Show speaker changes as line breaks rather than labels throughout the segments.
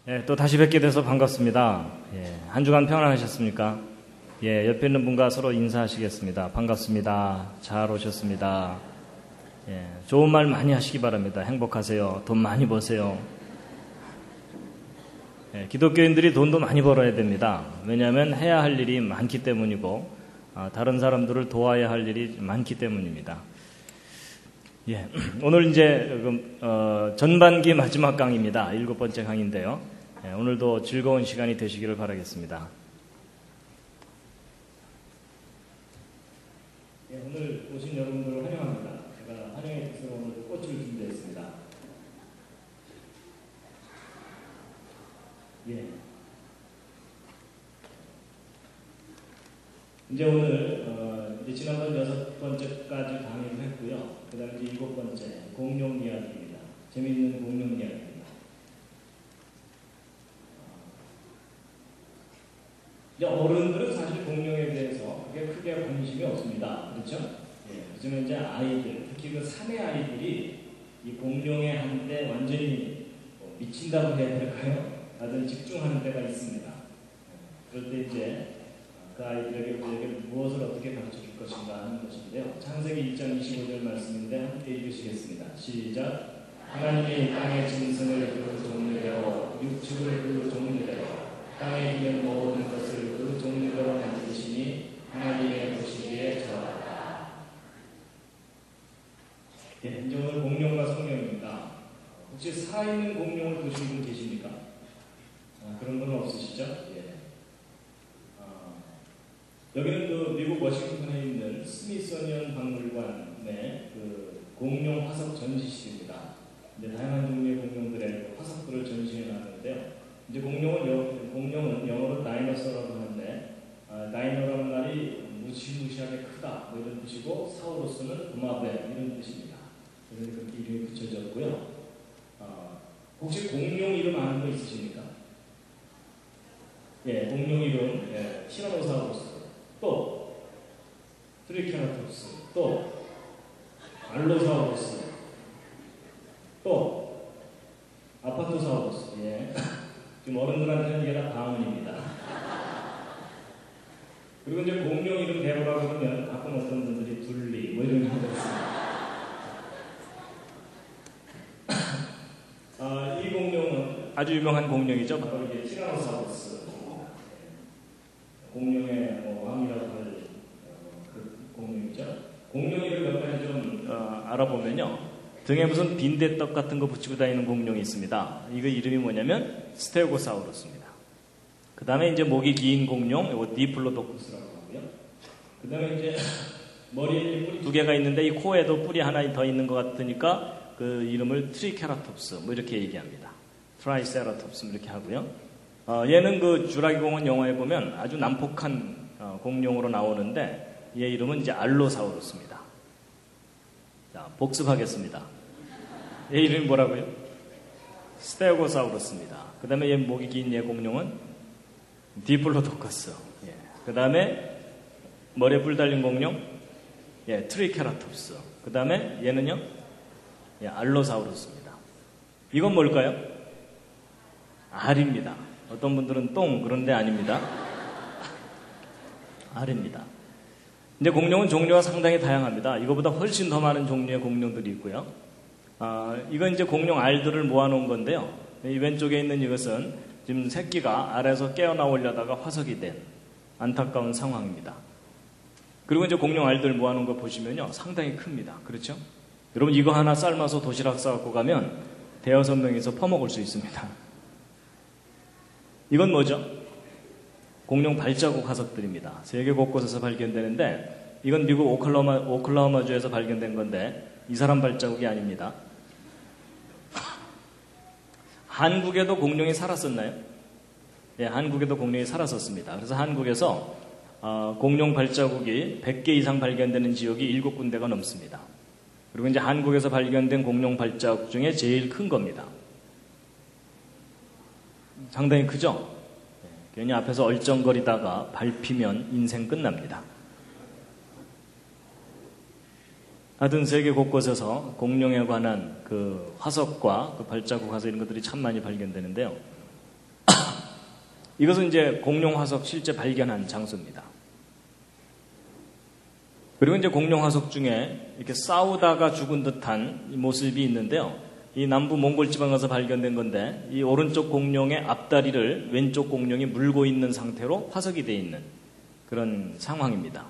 또 다시 뵙게 돼서 반갑습니다. 한 주간 평안하셨습니까? 옆에 있는 분과 서로 인사하시겠습니다. 반갑습니다. 잘 오셨습니다. 좋은 말 많이 하시기 바랍니다. 행복하세요. 돈 많이 버세요. 기독교인들이 돈도 많이 벌어야 됩니다. 왜냐하면 해야 할 일이 많기 때문이고 다른 사람들을 도와야 할 일이 많기 때문입니다. 오늘 이제 전반기 마지막 강의입니다. 7번째 강의인데요. 오늘도 즐거운 시간이 되시기를 바라겠습니다. 오늘 오신 여러분들을 환영합니다. 제가 환영의 뜻으로 오늘 꽃을 준비했습니다. 이제 오늘 이제 지난번 6번째까지 강의를 했고요. 그 다음에 이제 7번째 공룡 이야기입니다. 재미있는 공룡 이야기입니다. 이제 어른들은 사실 공룡에 대해서 크게 관심이 없습니다. 그렇죠? 하지만 이제 아이들, 특히 그 사내 아이들이 이 공룡에 한때 완전히 미친다고 해야 될까요? 다들 집중하는 때가 있습니다. 그럴 때 이제 그 아이들에게 우리에게 무엇을 어떻게 가르쳐 줄 것인가 하는 것인데요. 창세기 1장 25절 말씀인데 함께 읽으시겠습니다. 시작. 하나님이 땅의 짐승을 그 종류대로 육축을 그 종류대로 땅에 있는 모든 것을 그 종류대로 만드시니 하나님의 보시기에 좋았다. 이제 오늘 공룡과 성령입니다. 혹시 살아있는 공룡을 보신 분 계십니까? 그런 분 없으시죠? 여기는 그 미국 워싱턴에 있는 스미소니언 박물관의 그 공룡 화석 전시실입니다. 이제 다양한 종류의 공룡들의 화석들을 전시해 놨는데요. 이제 공룡은 영어로 다이너소라고 하는데, 다이너라는 말이 무시무시하게 크다 뭐 이런 뜻이고, 사우루스는 도마뱀 이런 뜻입니다. 그래서 그렇게 이름이 붙여졌고요. 혹시 공룡 이름 아는 거 있으십니까? 공룡 이름 티라노사우루스, 또 트리케라톱스, 또 알로사우루스, 또 아파토사우루스. 지금 어른들한테는 이게 다 방언입니다. 그리고 이제 공룡 이름 배우라고 그러면 가끔 어떤 분들이 둘리 뭐 이런 경우가 있습니다. 이 공룡은 아주 유명한 공룡이죠. 바로 이게 티라노사우루스. 공룡의 왕이라고 할 그 공룡이죠. 공룡 이름 몇 가지 좀 알아보면요. 등에 무슨 빈대떡 같은 거 붙이고 다니는 공룡이 있습니다. 이거 이름이 뭐냐면 스테고사우루스입니다. 그 다음에 이제 목이 긴 공룡, 이거 디플로도쿠스라고 하고요. 그 다음에 이제 머리에 뿌리 2개가 있는데 이 코에도 뿌리 하나 더 있는 것 같으니까 그 이름을 트리케라톱스 뭐 이렇게 얘기합니다. 트라이세라톱스 이렇게 하고요. 얘는 그 주라기 공원 영화에 보면 아주 난폭한 공룡으로 나오는데 얘 이름은 이제 알로사우루스입니다. 자, 복습하겠습니다. 얘 이름이 뭐라고요? 스테고사우루스입니다. 그 다음에 얘 목이 긴 얘 공룡은 디플로도커스. 그 다음에 머리에 뿔 달린 공룡, 트리케라톱스. 그 다음에 얘는요, 알로사우루스입니다. 이건 뭘까요? 알입니다. 어떤 분들은 똥 그런데 아닙니다. 알입니다. 이제 공룡은 종류가 상당히 다양합니다. 이거보다 훨씬 더 많은 종류의 공룡들이 있고요. 이건 이제 공룡 알들을 모아놓은 건데요. 이 왼쪽에 있는 이것은 지금 새끼가 알에서 깨어나오려다가 화석이 된 안타까운 상황입니다. 그리고 이제 공룡 알들 모아놓은 거 보시면요, 상당히 큽니다. 그렇죠? 여러분 이거 하나 삶아서 도시락 싸갖고 가면 대여섯 명이서 퍼먹을 수 있습니다. 이건 뭐죠? 공룡 발자국 화석들입니다. 세계 곳곳에서 발견되는데 이건 미국 오클라호마주에서 발견된 건데 이 사람 발자국이 아닙니다. 한국에도 공룡이 살았었나요? 한국에도 공룡이 살았었습니다. 그래서 한국에서 공룡 발자국이 100개 이상 발견되는 지역이 7군데가 넘습니다. 그리고 이제 한국에서 발견된 공룡 발자국 중에 제일 큰 겁니다. 상당히 크죠? 괜히 앞에서 얼쩡거리다가 밟히면 인생 끝납니다. 하여튼 세계 곳곳에서 공룡에 관한 그 화석과 그 발자국 화석 이런 것들이 참 많이 발견되는데요. 이것은 이제 공룡 화석 실제 발견한 장소입니다. 그리고 이제 공룡 화석 중에 이렇게 싸우다가 죽은 듯한 모습이 있는데요. 이 남부 몽골 지방에서 발견된 건데 이 오른쪽 공룡의 앞다리를 왼쪽 공룡이 물고 있는 상태로 화석이 되어 있는 그런 상황입니다.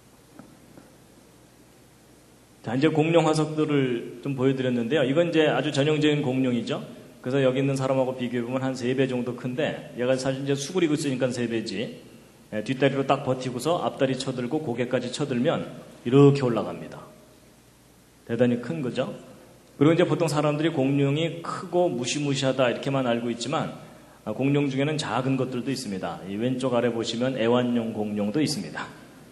자, 이제 공룡 화석들을 좀 보여드렸는데요. 이건 이제 아주 전형적인 공룡이죠. 그래서 여기 있는 사람하고 비교해보면 한 3배 정도 큰데 얘가 사실 이제 수그리고 있으니까 3배지. 뒷다리로 딱 버티고서 앞다리 쳐들고 고개까지 쳐들면 이렇게 올라갑니다. 대단히 큰 거죠. 그리고 이제 보통 사람들이 공룡이 크고 무시무시하다 이렇게만 알고 있지만 공룡 중에는 작은 것들도 있습니다. 이 왼쪽 아래 보시면 애완용 공룡도 있습니다.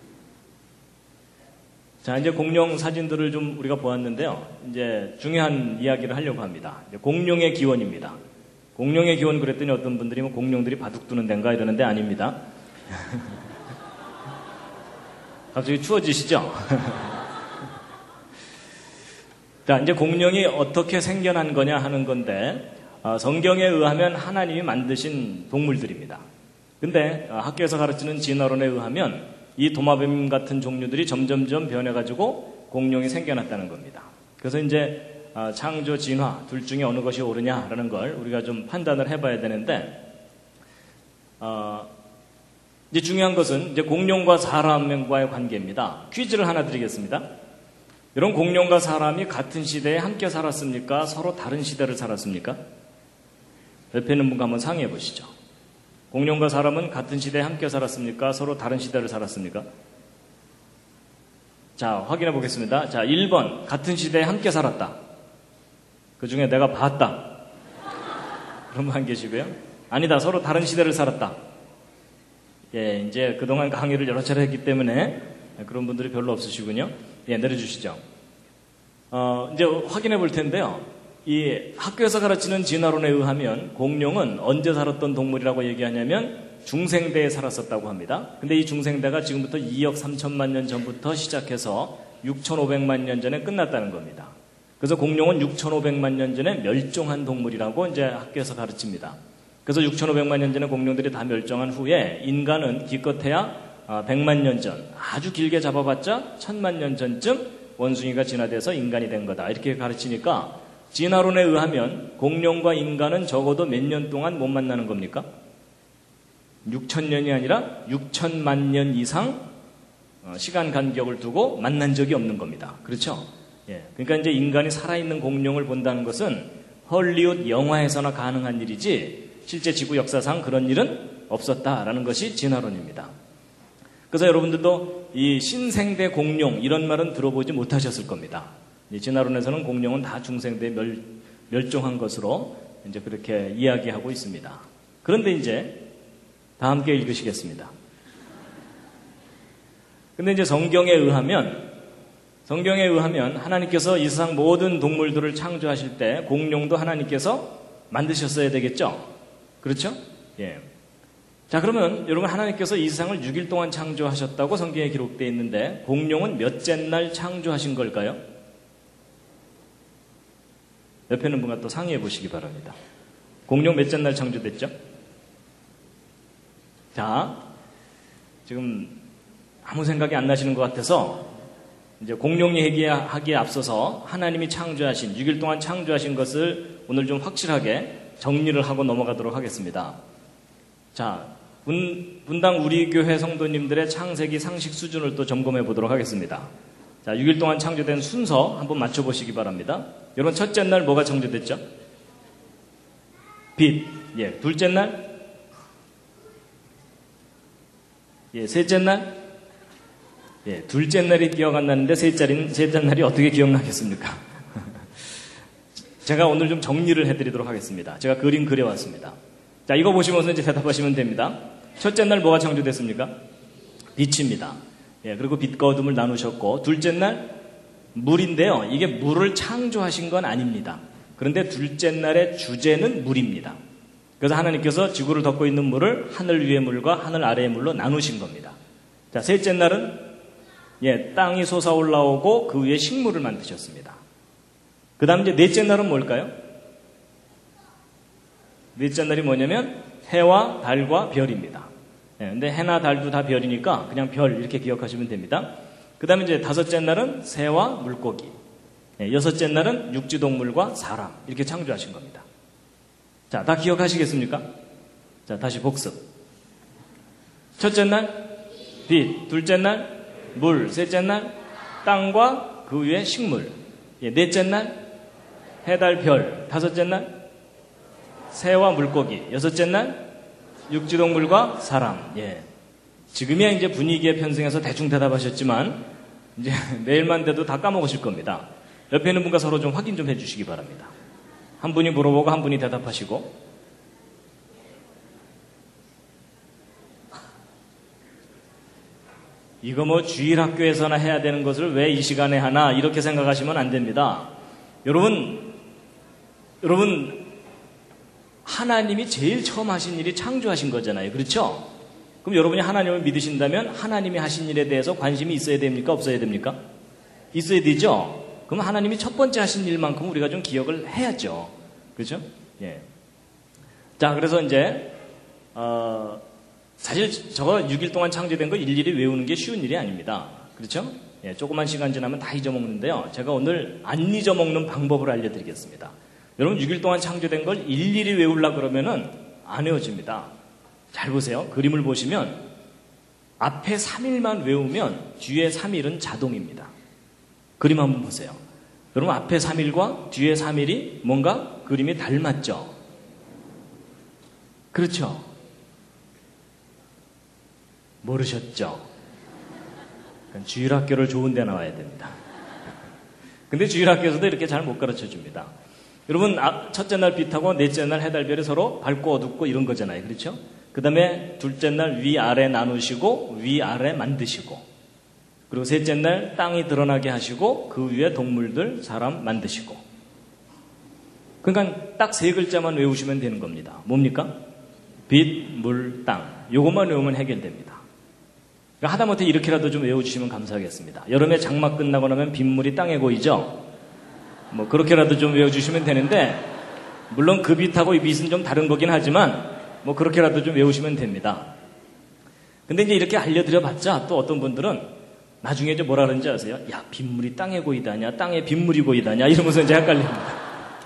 자, 이제 공룡 사진들을 좀 우리가 보았는데요. 이제 중요한 이야기를 하려고 합니다. 공룡의 기원입니다. 공룡의 기원 그랬더니 어떤 분들이 뭐 공룡들이 바둑 두는 데인가 이러는데 아닙니다. 갑자기 추워지시죠? 자, 이제 공룡이 어떻게 생겨난 거냐 하는 건데 성경에 의하면 하나님이 만드신 동물들입니다. 근데 학교에서 가르치는 진화론에 의하면 이 도마뱀 같은 종류들이 점점점 변해가지고 공룡이 생겨났다는 겁니다. 그래서 이제 창조, 진화 둘 중에 어느 것이 옳으냐라는 걸 우리가 좀 판단을 해봐야 되는데 이제 중요한 것은 이제 공룡과 사람과의 관계입니다. 퀴즈를 하나 드리겠습니다. 여러분, 공룡과 사람이 같은 시대에 함께 살았습니까? 서로 다른 시대를 살았습니까? 옆에 있는 분과 한번 상의해 보시죠. 공룡과 사람은 같은 시대에 함께 살았습니까? 서로 다른 시대를 살았습니까? 자, 확인해 보겠습니다. 자, 1번 같은 시대에 함께 살았다. 그 중에 내가 봤다. 그런 분 한 계시고요. 아니다, 서로 다른 시대를 살았다. 예, 이제 그동안 강의를 여러 차례 했기 때문에 그런 분들이 별로 없으시군요. 예, 내려주시죠. 이제 확인해 볼 텐데요. 이 학교에서 가르치는 진화론에 의하면 공룡은 언제 살았던 동물이라고 얘기하냐면 중생대에 살았었다고 합니다. 근데 이 중생대가 지금부터 2억 3천만 년 전부터 시작해서 6,500만 년 전에 끝났다는 겁니다. 그래서 공룡은 6,500만 년 전에 멸종한 동물이라고 이제 학교에서 가르칩니다. 그래서 6,500만 년 전에 공룡들이 다 멸종한 후에 인간은 기껏해야 100만 년 전, 아주 길게 잡아봤자 1000만 년 전쯤 원숭이가 진화돼서 인간이 된 거다. 이렇게 가르치니까 진화론에 의하면 공룡과 인간은 적어도 몇 년 동안 못 만나는 겁니까? 6,000년이 아니라 6,000만 년 이상 시간 간격을 두고 만난 적이 없는 겁니다. 그렇죠? 예. 그러니까 이제 인간이 살아있는 공룡을 본다는 것은 헐리우드 영화에서나 가능한 일이지 실제 지구 역사상 그런 일은 없었다라는 것이 진화론입니다. 그래서 여러분들도 이 신생대 공룡 이런 말은 들어보지 못하셨을 겁니다. 진화론에서는 공룡은 다 중생대에 멸종한 것으로 이제 그렇게 이야기하고 있습니다. 그런데 이제 다 함께 읽으시겠습니다. 근데 이제 성경에 의하면 하나님께서 이 세상 모든 동물들을 창조하실 때 공룡도 하나님께서 만드셨어야 되겠죠? 그렇죠? 예. 자, 그러면 여러분, 하나님께서 이 세상을 6일 동안 창조하셨다고 성경에 기록되어 있는데 공룡은 몇째 날 창조하신 걸까요? 옆에 있는 분과 또 상의해 보시기 바랍니다. 공룡 몇째 날 창조됐죠? 자, 지금 아무 생각이 안 나시는 것 같아서 이제 공룡 얘기하기에 앞서서 하나님이 창조하신 6일 동안 창조하신 것을 오늘 좀 확실하게 정리를 하고 넘어가도록 하겠습니다. 자, 분당 우리 교회 성도님들의 창세기 상식 수준을 또 점검해 보도록 하겠습니다. 자, 6일 동안 창조된 순서 한번 맞춰보시기 바랍니다. 여러분, 첫째 날 뭐가 창조됐죠? 빛. 예. 둘째 날? 예. 셋째 날? 예. 둘째 날이 기억 안 나는데 셋째 날이 어떻게 기억나겠습니까? 제가 오늘 좀 정리를 해드리도록 하겠습니다. 제가 그림 그려왔습니다. 자, 이거 보시면서 이제 대답하시면 됩니다. 첫째 날 뭐가 창조됐습니까? 빛입니다. 예, 그리고 빛과 어둠을 나누셨고, 둘째 날 물인데요. 이게 물을 창조하신 건 아닙니다. 그런데 둘째 날의 주제는 물입니다. 그래서 하나님께서 지구를 덮고 있는 물을 하늘 위의 물과 하늘 아래의 물로 나누신 겁니다. 자, 셋째 날은 땅이 솟아올라오고 그 위에 식물을 만드셨습니다. 그 다음 이제 넷째 날은 뭘까요? 넷째 날이 뭐냐면 해와 달과 별입니다. 근데 해나 달도 다 별이니까 그냥 별 이렇게 기억하시면 됩니다. 그 다음에 이제 다섯째 날은 새와 물고기. 여섯째 날은 육지동물과 사람. 이렇게 창조하신 겁니다. 자, 다 기억하시겠습니까? 자, 다시 복습. 첫째 날, 빛. 둘째 날, 물. 셋째 날, 땅과 그 위에 식물. 넷째 날, 해, 달, 별. 다섯째 날, 새와 물고기. 여섯째 날, 육지동물과 사람. 지금이야 이제 분위기에 편승해서 대충 대답하셨지만, 이제 내일만 돼도 다 까먹으실 겁니다. 옆에 있는 분과 서로 좀 확인 좀 해주시기 바랍니다. 한 분이 물어보고 한 분이 대답하시고. 이거 뭐 주일학교에서나 해야 되는 것을 왜 이 시간에 하나 이렇게 생각하시면 안 됩니다. 여러분 하나님이 제일 처음 하신 일이 창조하신 거잖아요. 그렇죠? 그럼 여러분이 하나님을 믿으신다면 하나님이 하신 일에 대해서 관심이 있어야 됩니까? 없어야 됩니까? 있어야 되죠? 그럼 하나님이 첫 번째 하신 일만큼 우리가 좀 기억을 해야죠. 그렇죠? 자, 그래서 이제 사실 저거 6일 동안 창조된 거 일일이 외우는 게 쉬운 일이 아닙니다. 그렇죠? 조그만 시간 지나면 다 잊어먹는데요. 제가 오늘 안 잊어먹는 방법을 알려드리겠습니다. 여러분 6일 동안 창조된 걸 일일이 외우려고 그러면은 안 외워집니다. 잘 보세요. 그림을 보시면 앞에 3일만 외우면 뒤에 3일은 자동입니다. 그림 한번 보세요. 여러분 앞에 3일과 뒤에 3일이 뭔가 그림이 닮았죠? 그렇죠? 모르셨죠? 주일학교를 좋은 데 나와야 됩니다. 근데 주일학교에서도 이렇게 잘 못 가르쳐 줍니다. 여러분 첫째 날 빛하고 넷째 날 해달별이 서로 밝고 어둡고 이런 거잖아요. 그렇죠? 그 다음에 둘째 날 위아래 나누시고 위아래 만드시고, 그리고 셋째 날 땅이 드러나게 하시고 그 위에 동물들 사람 만드시고. 그러니까 딱 세 글자만 외우시면 되는 겁니다. 뭡니까? 빛, 물, 땅. 요것만 외우면 해결됩니다. 그러니까 하다못해 이렇게라도 좀 외워주시면 감사하겠습니다. 여름에 장마 끝나고 나면 빗물이 땅에 고이죠? 뭐 그렇게라도 좀 외워주시면 되는데, 물론 그 빛하고 이 빛은 좀 다른 거긴 하지만 뭐 그렇게라도 좀 외우시면 됩니다. 근데 이제 이렇게 알려드려봤자 또 어떤 분들은 나중에 이제 뭐라 그러는지 아세요? 야, 빗물이 땅에 고이다냐, 땅에 빗물이 고이다냐 이러면서 이제 헷갈립니다.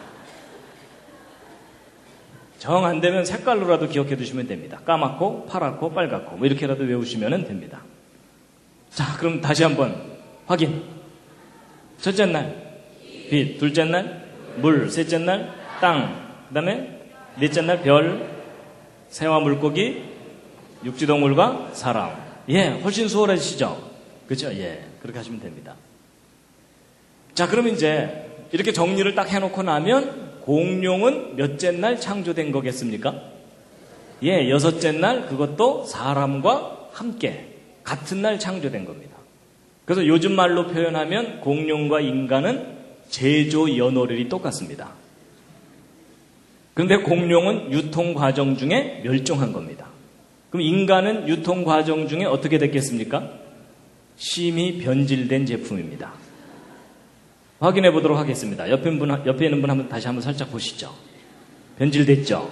정 안 되면 색깔로라도 기억해 두시면 됩니다. 까맣고 파랗고 빨갛고 뭐 이렇게라도 외우시면 됩니다. 자, 그럼 다시 한번 확인. 첫째 날 빛, 둘째 날 물, 셋째 날 땅, 그 다음에 넷째 날 별, 새와 물고기, 육지동물과 사람. 훨씬 수월해지시죠? 그렇죠? 그렇게 하시면 됩니다. 자, 그러면 이제 이렇게 정리를 딱 해놓고 나면 공룡은 몇째 날 창조된 거겠습니까? 여섯째 날, 그것도 사람과 함께 같은 날 창조된 겁니다. 그래서 요즘 말로 표현하면 공룡과 인간은 제조 연월일이 똑같습니다. 그런데 공룡은 유통 과정 중에 멸종한 겁니다. 그럼 인간은 유통 과정 중에 어떻게 됐겠습니까? 심히 변질된 제품입니다. 확인해 보도록 하겠습니다. 옆에 있는 분 한번 다시 한번 살짝 보시죠. 변질됐죠?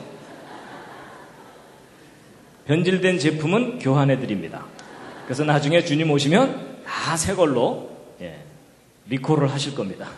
변질된 제품은 교환해 드립니다. 그래서 나중에 주님 오시면 다 새 걸로 리콜을 하실 겁니다.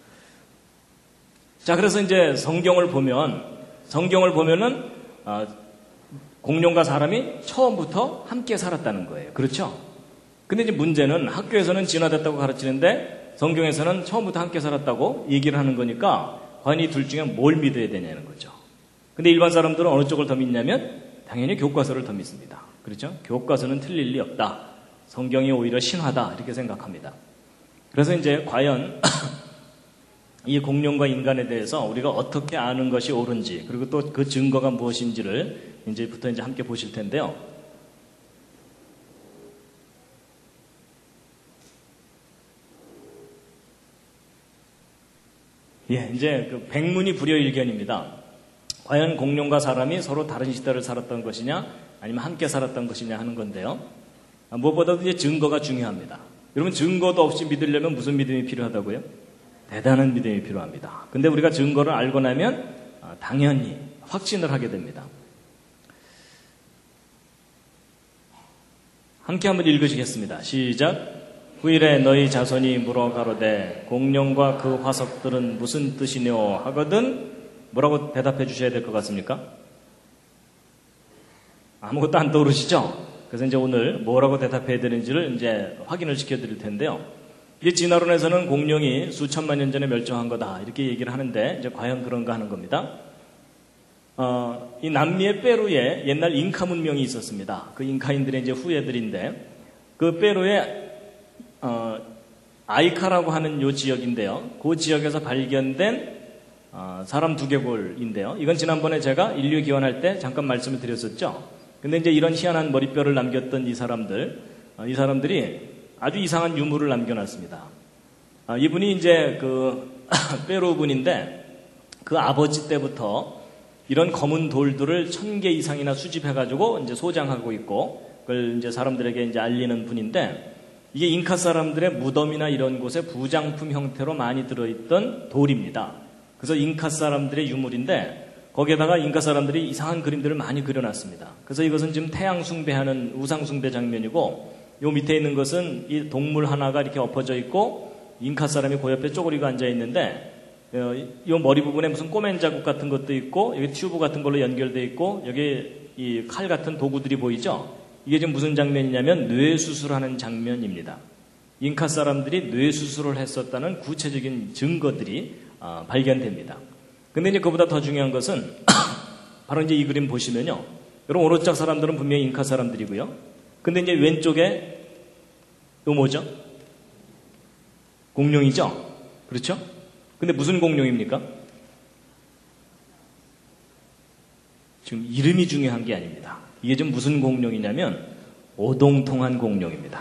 자, 그래서 이제 성경을 보면은 공룡과 사람이 처음부터 함께 살았다는 거예요. 그렇죠? 근데 이제 문제는 학교에서는 진화됐다고 가르치는데 성경에서는 처음부터 함께 살았다고 얘기를 하는 거니까 과연 이 둘 중에 뭘 믿어야 되냐는 거죠. 근데 일반 사람들은 어느 쪽을 더 믿냐면 당연히 교과서를 더 믿습니다. 그렇죠? 교과서는 틀릴 리 없다. 성경이 오히려 신화다. 이렇게 생각합니다. 그래서 이제 과연 이 공룡과 인간에 대해서 우리가 어떻게 아는 것이 옳은지, 그리고 또 그 증거가 무엇인지를 이제부터 함께 보실 텐데요. 이제 그 백문이 불여일견입니다. 과연 공룡과 사람이 서로 다른 시대를 살았던 것이냐, 아니면 함께 살았던 것이냐 하는 건데요. 무엇보다도 이제 증거가 중요합니다. 여러분, 증거도 없이 믿으려면 무슨 믿음이 필요하다고요? 대단한 믿음이 필요합니다. 근데 우리가 증거를 알고 나면 당연히 확신을 하게 됩니다. 함께 한번 읽으시겠습니다. 시작. 후일에 너희 자손이 물어 가로되 공룡과 그 화석들은 무슨 뜻이뇨 하거든 뭐라고 대답해 주셔야 될 것 같습니까? 아무것도 안 떠오르시죠? 그래서 이제 오늘 뭐라고 대답해야 되는지를 이제 확인을 시켜드릴 텐데요. 이제 진화론에서는 공룡이 수천만 년 전에 멸종한 거다 이렇게 얘기를 하는데 이제 과연 그런가 하는 겁니다. 이 남미의 페루에 옛날 잉카 문명이 있었습니다. 그 잉카인들의 이제 후예들인데 그 페루에 아이카라고 하는 요 지역인데요. 그 지역에서 발견된 사람 두개골인데요. 이건 지난번에 제가 인류 기원할 때 잠깐 말씀을 드렸었죠. 근데 이제 이런 희한한 머리뼈를 남겼던 이 사람들이 아주 이상한 유물을 남겨놨습니다. 이분이 이제 그 페루 분인데 그 아버지 때부터 이런 검은 돌들을 1000개 이상이나 수집해가지고 이제 소장하고 있고 그걸 이제 사람들에게 이제 알리는 분인데 이게 잉카 사람들의 무덤이나 이런 곳에 부장품 형태로 많이 들어있던 돌입니다. 그래서 잉카 사람들의 유물인데 거기에다가 잉카 사람들이 이상한 그림들을 많이 그려놨습니다. 그래서 이것은 지금 태양 숭배하는 우상 숭배 장면이고 요 밑에 있는 것은 이 동물 하나가 이렇게 엎어져 있고 잉카 사람이 그 옆에 쪼그리고 앉아 있는데 이 머리 부분에 무슨 꼬맨 자국 같은 것도 있고 여기 튜브 같은 걸로 연결되어 있고 여기 이 칼 같은 도구들이 보이죠? 이게 지금 무슨 장면이냐면 뇌수술하는 장면입니다. 잉카 사람들이 뇌수술을 했었다는 구체적인 증거들이 발견됩니다. 근데 이제 그보다 더 중요한 것은 바로 이제 이 그림 보시면요. 여러분 오른쪽 사람들은 분명히 잉카 사람들이고요. 근데 이제 왼쪽에 또 뭐죠? 공룡이죠? 그렇죠? 근데 무슨 공룡입니까? 지금 이름이 중요한 게 아닙니다. 이게 지금 무슨 공룡이냐면 오동통한 공룡입니다.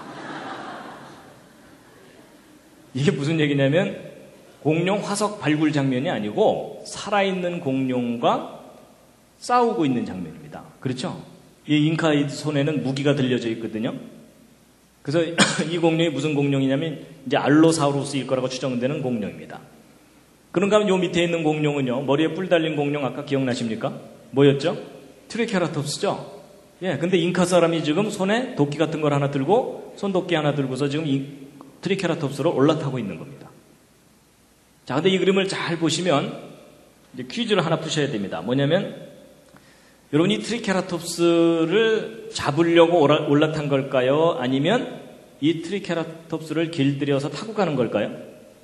이게 무슨 얘기냐면 공룡 화석 발굴 장면이 아니고 살아있는 공룡과 싸우고 있는 장면입니다. 그렇죠? 이 잉카의 손에는 무기가 들려져 있거든요. 그래서 이 공룡이 무슨 공룡이냐면 이제 알로사우루스일 거라고 추정되는 공룡입니다. 그런가 하면 요 밑에 있는 공룡은요. 머리에 뿔 달린 공룡 아까 기억나십니까? 뭐였죠? 트리케라톱스죠? 예, 근데 잉카 사람이 지금 손에 도끼 같은 걸 하나 들고 손도끼 하나 들고서 지금 이 트리케라톱스로 올라타고 있는 겁니다. 자, 근데 이 그림을 잘 보시면 이제 퀴즈를 하나 푸셔야 됩니다. 뭐냐면 여러분이 트리케라톱스를 잡으려고 올라탄 걸까요? 아니면 이 트리케라톱스를 길들여서 타고 가는 걸까요?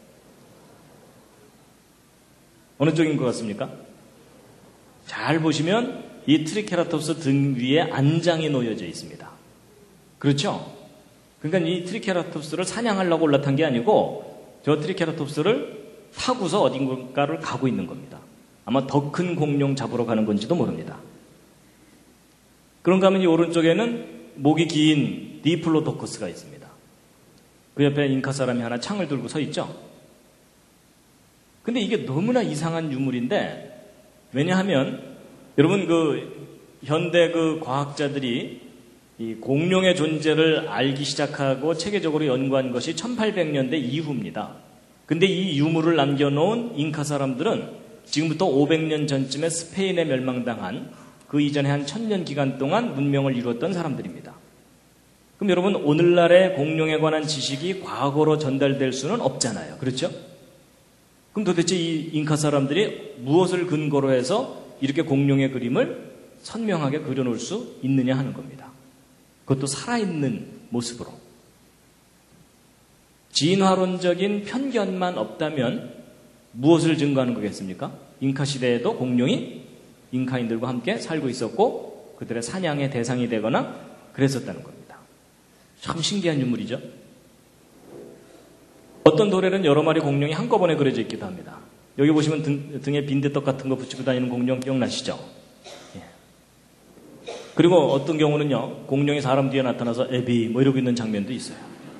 어느 쪽인 것 같습니까? 잘 보시면 이 트리케라톱스 등 위에 안장이 놓여져 있습니다. 그렇죠? 그러니까 이 트리케라톱스를 사냥하려고 올라탄 게 아니고 저 트리케라톱스를 타고서 어딘가를 가고 있는 겁니다. 아마 더 큰 공룡 잡으러 가는 건지도 모릅니다. 그런가 하면 이 오른쪽에는 목이 긴 디플로도커스가 있습니다. 그 옆에 잉카 사람이 하나 창을 들고 서 있죠. 근데 이게 너무나 이상한 유물인데 왜냐하면 여러분 그 현대 그 과학자들이 이 공룡의 존재를 알기 시작하고 체계적으로 연구한 것이 1800년대 이후입니다. 근데 이 유물을 남겨놓은 잉카 사람들은 지금부터 500년 전쯤에 스페인에 멸망당한 그 이전에 한 1000년 기간 동안 문명을 이루었던 사람들입니다. 그럼 여러분 오늘날의 공룡에 관한 지식이 과거로 전달될 수는 없잖아요. 그렇죠? 그럼 도대체 이 잉카 사람들이 무엇을 근거로 해서 이렇게 공룡의 그림을 선명하게 그려놓을 수 있느냐 하는 겁니다. 그것도 살아있는 모습으로. 진화론적인 편견만 없다면 무엇을 증거하는 거겠습니까? 잉카 시대에도 공룡이 잉카인들과 함께 살고 있었고 그들의 사냥의 대상이 되거나 그랬었다는 겁니다. 참 신기한 유물이죠. 어떤 돌에는 여러 마리 공룡이 한꺼번에 그려져 있기도 합니다. 여기 보시면 등에 빈대떡 같은 거 붙이고 다니는 공룡 기억나시죠? 예. 그리고 어떤 경우는요, 공룡이 사람 뒤에 나타나서 애비 뭐 이러고 있는 장면도 있어요.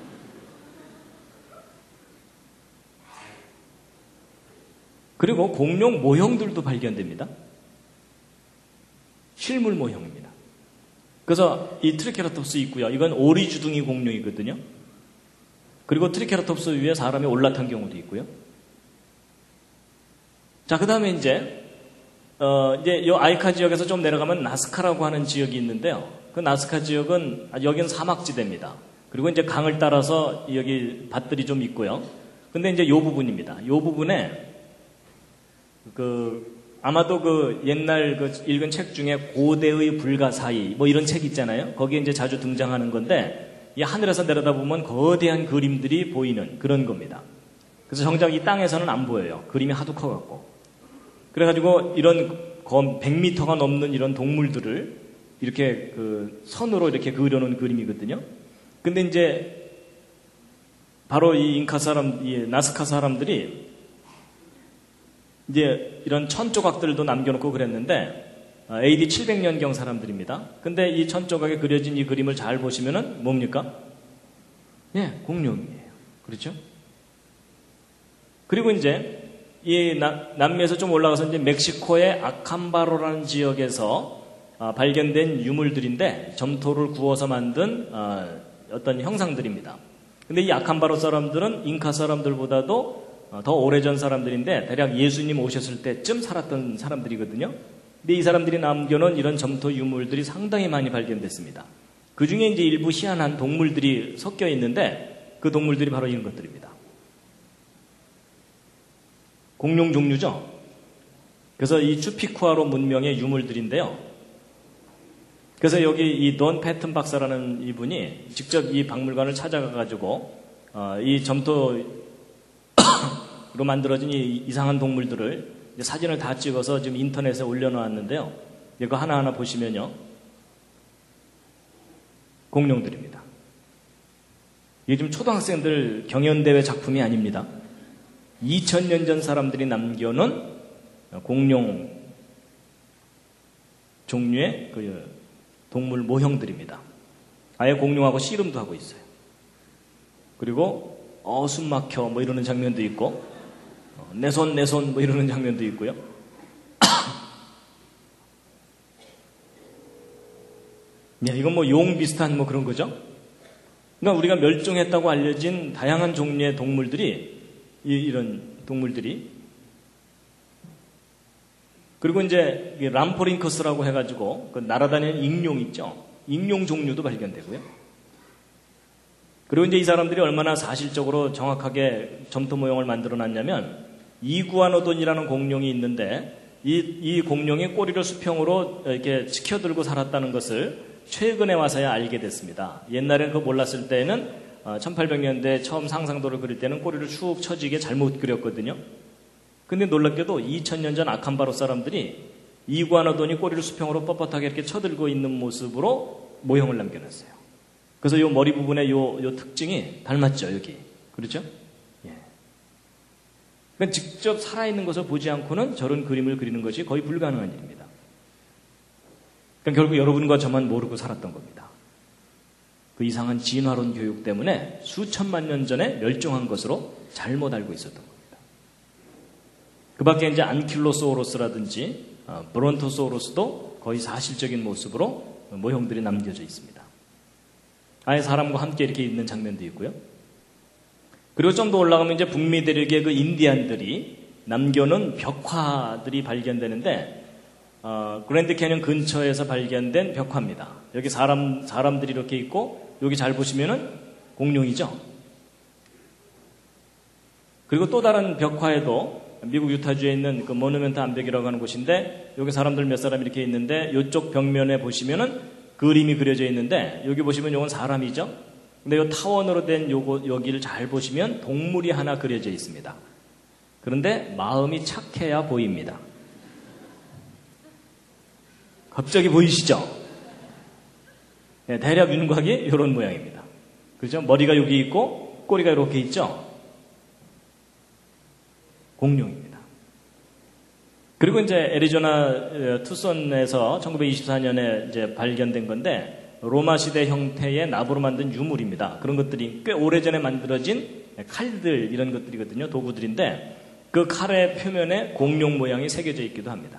그리고 공룡 모형들도 발견됩니다. 실물 모형입니다. 그래서 이 트리케라톱스 있고요. 이건 오리주둥이 공룡이거든요. 그리고 트리케라톱스 위에 사람이 올라탄 경우도 있고요. 자, 그 다음에 이제 이제 요 아이카 지역에서 좀 내려가면 나스카라고 하는 지역이 있는데요. 그 나스카 지역은 여기는 사막지대입니다. 그리고 이제 강을 따라서 여기 밭들이 좀 있고요. 근데 이제 요 부분입니다. 요 부분에 아마도 옛날 읽은 책 중에 고대의 불가사의 뭐 이런 책 있잖아요. 거기에 이제 자주 등장하는 건데 이 하늘에서 내려다보면 거대한 그림들이 보이는 그런 겁니다. 그래서 정작 이 땅에서는 안 보여요. 그림이 하도 커갖고. 그래가지고 이런 100m가 넘는 이런 동물들을 이렇게 선으로 이렇게 그려놓은 그림이거든요. 근데 이제 바로 이 나스카 사람들이 이제 이런 천 조각들도 남겨놓고 그랬는데 AD 700년경 사람들입니다. 근데 이 천 조각에 그려진 이 그림을 잘 보시면은 뭡니까? 예, 공룡이에요. 그렇죠? 그리고 이제 이 남미에서 좀 올라가서 이제 멕시코의 아캄바로라는 지역에서 발견된 유물들인데 점토를 구워서 만든 어떤 형상들입니다. 근데 이 아캄바로 사람들은 잉카 사람들보다도 더 오래전 사람들인데 대략 예수님 오셨을 때쯤 살았던 사람들이거든요. 근데 이 사람들이 남겨놓은 이런 점토 유물들이 상당히 많이 발견됐습니다. 그 중에 이제 일부 희한한 동물들이 섞여 있는데 그 동물들이 바로 이런 것들입니다. 공룡 종류죠. 그래서 이 추피쿠아로 문명의 유물들인데요. 그래서 여기 이 돈 패튼 박사라는 이분이 직접 이 박물관을 찾아가가지고 이 점토로 만들어진 이 이상한 동물들을 사진을 다 찍어서 지금 인터넷에 올려놓았는데요. 이거 하나하나 보시면요. 공룡들입니다. 이게 지금 초등학생들 경연대회 작품이 아닙니다. 2000년 전 사람들이 남겨놓은 공룡 종류의 동물 모형들입니다. 아예 공룡하고 씨름도 하고 있어요. 그리고 숨 막혀 뭐 이러는 장면도 있고 내 손 뭐 이러는 장면도 있고요. 야, 이건 뭐 용 비슷한 뭐 그런 거죠. 그러니까 우리가 멸종했다고 알려진 다양한 종류의 동물들이 이런 동물들이 그리고 이제 람포링커스라고 해가지고 날아다니는 익룡 있죠. 익룡 종류도 발견되고요. 그리고 이제 이 사람들이 얼마나 사실적으로 정확하게 점토 모형을 만들어놨냐면 이구아노돈이라는 공룡이 있는데 이 공룡이 꼬리를 수평으로 이렇게 치켜들고 살았다는 것을 최근에 와서야 알게 됐습니다. 옛날에는 그거 몰랐을 때는 1800년대 처음 상상도를 그릴 때는 꼬리를 축 처지게 잘못 그렸거든요. 근데 놀랍게도 2000년 전 아캄바로 사람들이 이구아노돈이 꼬리를 수평으로 뻣뻣하게 이렇게 쳐들고 있는 모습으로 모형을 남겨놨어요. 그래서 요 머리 부분에 요 특징이 닮았죠, 여기. 그렇죠? 예. 그러니까 직접 살아있는 것을 보지 않고는 저런 그림을 그리는 것이 거의 불가능한 일입니다. 그러니까 결국 여러분과 저만 모르고 살았던 겁니다. 그 이상한 진화론 교육 때문에 수천만 년 전에 멸종한 것으로 잘못 알고 있었던 겁니다. 그 밖에 이제 안킬로소우로스라든지 브론토소우로스도 거의 사실적인 모습으로 모형들이 남겨져 있습니다. 아예 사람과 함께 이렇게 있는 장면도 있고요. 그리고 좀 더 올라가면 이제 북미 대륙의 그 인디안들이 남겨놓은 벽화들이 발견되는데 그랜드 캐년 근처에서 발견된 벽화입니다. 여기 사람들이 이렇게 있고 여기 잘 보시면은 공룡이죠. 그리고 또 다른 벽화에도 미국 유타주에 있는 그 모누멘트 암벽이라고 하는 곳인데 여기 사람들 몇 사람 이렇게 있는데 이쪽 벽면에 보시면은 그림이 그려져 있는데 여기 보시면 이건 사람이죠. 근데 이 타원으로 된 여기를 잘 보시면 동물이 하나 그려져 있습니다. 그런데 마음이 착해야 보입니다. 갑자기 보이시죠? 네, 대략 윤곽이 이런 모양입니다. 그렇죠? 머리가 여기 있고 꼬리가 이렇게 있죠? 공룡입니다. 그리고 이제 애리조나 투손에서 1924년에 이제 발견된 건데 로마 시대 형태의 나무로 만든 유물입니다. 그런 것들이 꽤 오래전에 만들어진 칼들 이런 것들이거든요. 도구들인데 그 칼의 표면에 공룡 모양이 새겨져 있기도 합니다.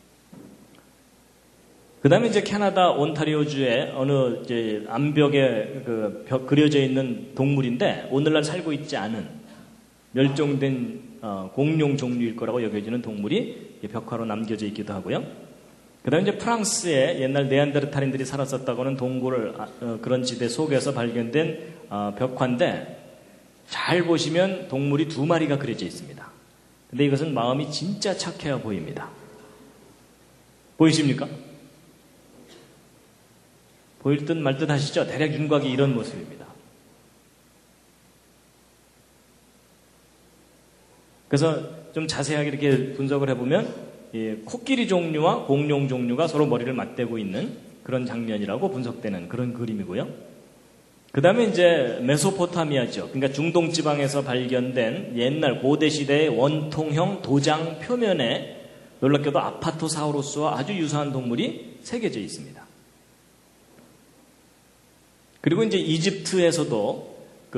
그 다음에 이제 캐나다 온타리오주의 어느 이제 암벽에 그려져 있는 동물인데 오늘날 살고 있지 않은 멸종된 공룡 종류일 거라고 여겨지는 동물이 벽화로 남겨져 있기도 하고요. 그 다음에 이제 프랑스에 옛날 네안데르탈인들이 살았었다고 하는 동굴, 그런 지대 속에서 발견된 벽화인데 잘 보시면 동물이 2마리가 그려져 있습니다. 근데 이것은 마음이 진짜 착해 보입니다. 보이십니까? 보일 듯 말 듯 하시죠? 대략 윤곽이 이런 모습입니다. 그래서 좀 자세하게 이렇게 분석을 해보면 코끼리 종류와 공룡 종류가 서로 머리를 맞대고 있는 그런 장면이라고 분석되는 그런 그림이고요. 그 다음에 이제 메소포타미아죠. 그러니까 중동 지방에서 발견된 옛날 고대 시대의 원통형 도장 표면에 놀랍게도 아파토사우루스와 아주 유사한 동물이 새겨져 있습니다. 그리고 이제 이집트에서도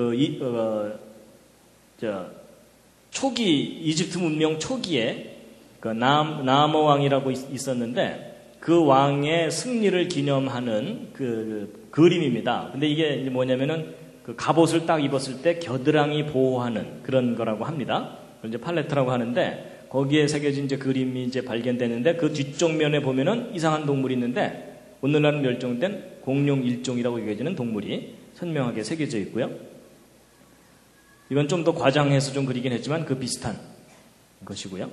이집트 문명 초기에 나아머 왕이라고 있었는데 그 왕의 승리를 기념하는 그 그림입니다. 근데 이게 뭐냐면은 그 갑옷을 딱 입었을 때 겨드랑이 보호하는 그런 거라고 합니다. 이제 팔레트라고 하는데 거기에 새겨진 이제 그림이 이제 발견되는데 그 뒤쪽 면에 보면은 이상한 동물이 있는데 오늘날은 멸종된 공룡 일종이라고 여겨지는 동물이 선명하게 새겨져 있고요. 이건 좀 더 과장해서 좀 그리긴 했지만 그 비슷한 것이고요.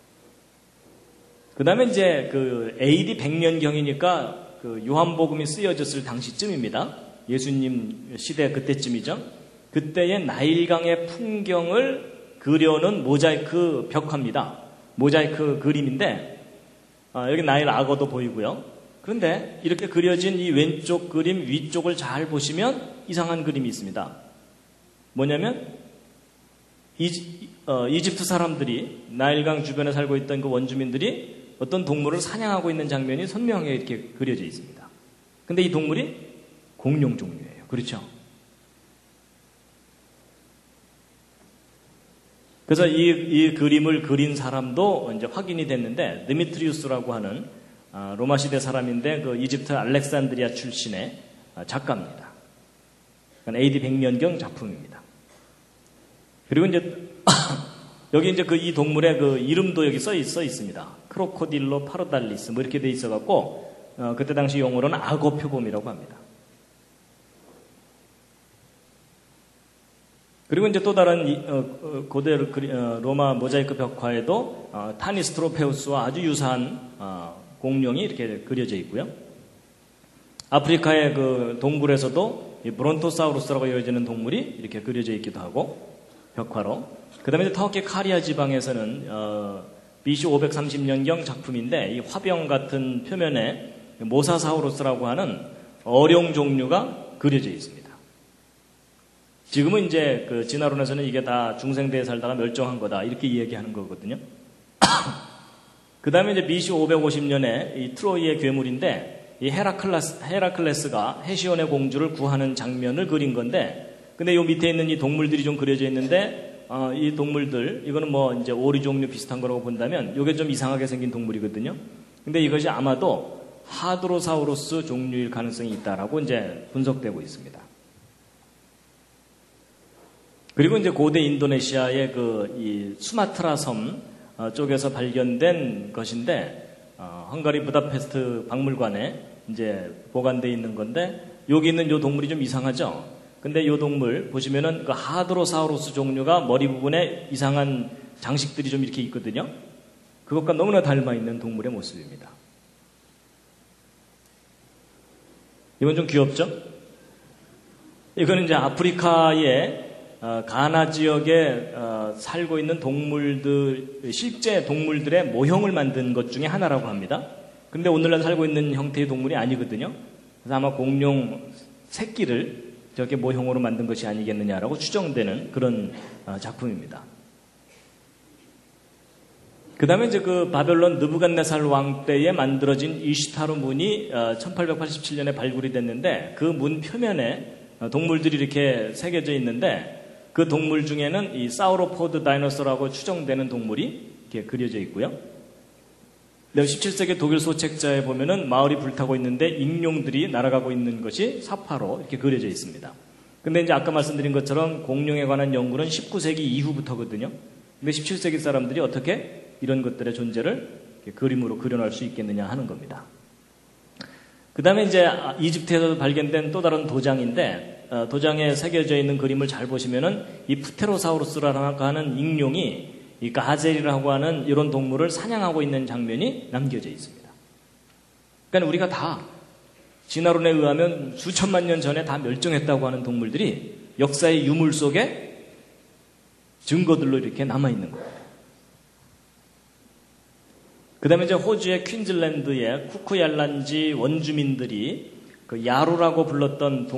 그 다음에 이제 그 AD 100년경이니까 그 요한복음이 쓰여졌을 당시쯤입니다. 예수님 시대 그때쯤이죠. 그때의 나일강의 풍경을 그려놓은 모자이크 벽화입니다. 모자이크 그림인데 여기 나일 악어도 보이고요. 그런데 이렇게 그려진 이 왼쪽 그림 위쪽을 잘 보시면 이상한 그림이 있습니다. 뭐냐면 이집트 사람들이 나일강 주변에 살고 있던 그 원주민들이 어떤 동물을 사냥하고 있는 장면이 선명하게 이렇게 그려져 있습니다. 근데 이 동물이 공룡 종류예요. 그렇죠? 그래서 이 그림을 그린 사람도 이제 확인이 됐는데 드미트리우스라고 하는 로마 시대 사람인데 그 이집트 알렉산드리아 출신의 작가입니다. 그러니까 AD 100년경 작품입니다. 그리고 이제 여기 이제 이 동물의 그 이름도 여기 써 있습니다. 크로코딜로 파르달리스 뭐 이렇게 돼 있어갖고 그때 당시 용어로는 악어 표범이라고 합니다. 그리고 이제 또 다른 고대 로마 모자이크 벽화에도 타니스트로페우스와 아주 유사한 공룡이 이렇게 그려져 있고요. 아프리카의 그 동굴에서도 이 브론토사우루스라고 여겨지는 동물이 이렇게 그려져 있기도 하고 벽화로. 그 다음에 터키 카리아 지방에서는 BC 530년경 작품인데 이 화병 같은 표면에 모사사우루스라고 하는 어룡 종류가 그려져 있습니다. 지금은 이제 그 진화론에서는 이게 다 중생대에 살다가 멸종한 거다 이렇게 이야기하는 거거든요. 그 다음에 이제 BC 550년에 이 트로이의 괴물인데 이 헤라클레스가 헤시온의 공주를 구하는 장면을 그린 건데 근데 요 밑에 있는 이 동물들이 좀 그려져 있는데 이 동물들 이거는 뭐 이제 오리 종류 비슷한 거라고 본다면 이게 좀 이상하게 생긴 동물이거든요. 근데 이것이 아마도 하드로사우루스 종류일 가능성이 있다라고 이제 분석되고 있습니다. 그리고 이제 고대 인도네시아의 이 수마트라 섬 쪽에서 발견된 것인데 헝가리 부다페스트 박물관에 이제 보관되어 있는 건데 여기 있는 이 동물이 좀 이상하죠. 근데 이 동물 보시면은 그 하드로사우루스 종류가 머리 부분에 이상한 장식들이 좀 이렇게 있거든요. 그것과 너무나 닮아 있는 동물의 모습입니다. 이건 좀 귀엽죠? 이거는 이제 아프리카의 가나 지역에 살고 있는 동물들, 실제 동물들의 모형을 만든 것 중에 하나라고 합니다. 근데 오늘날 살고 있는 형태의 동물이 아니거든요. 그래서 아마 공룡 새끼를 저렇게 모형으로 만든 것이 아니겠느냐라고 추정되는 그런 작품입니다. 그 다음에 이제 그 바벨론 느부갓네살 왕 때에 만들어진 이시타르 문이 1887년에 발굴이 됐는데 그 문 표면에 동물들이 이렇게 새겨져 있는데 그 동물 중에는 이 사우로포드 다이너소라고 추정되는 동물이 이렇게 그려져 있고요. 17세기 독일 소책자에 보면은 마을이 불타고 있는데 익룡들이 날아가고 있는 것이 사파로 이렇게 그려져 있습니다. 근데 이제 아까 말씀드린 것처럼 공룡에 관한 연구는 19세기 이후부터거든요. 근데 17세기 사람들이 어떻게 이런 것들의 존재를 그림으로 그려낼 수 있겠느냐 하는 겁니다. 그 다음에 이제 이집트에서 발견된 또 다른 도장인데, 도장에 새겨져 있는 그림을 잘 보시면은 이 프테로사우루스라고 하는 익룡이 이 가젤이라고 하는 이런 동물을 사냥하고 있는 장면이 남겨져 있습니다. 그러니까 우리가 다 진화론에 의하면 수천만 년 전에 다 멸종했다고 하는 동물들이 역사의 유물 속에 증거들로 이렇게 남아있는 거예요. 그 다음에 이제 호주의 퀸즐랜드의 쿠쿠얄란지 원주민들이 그 야루라고 불렀던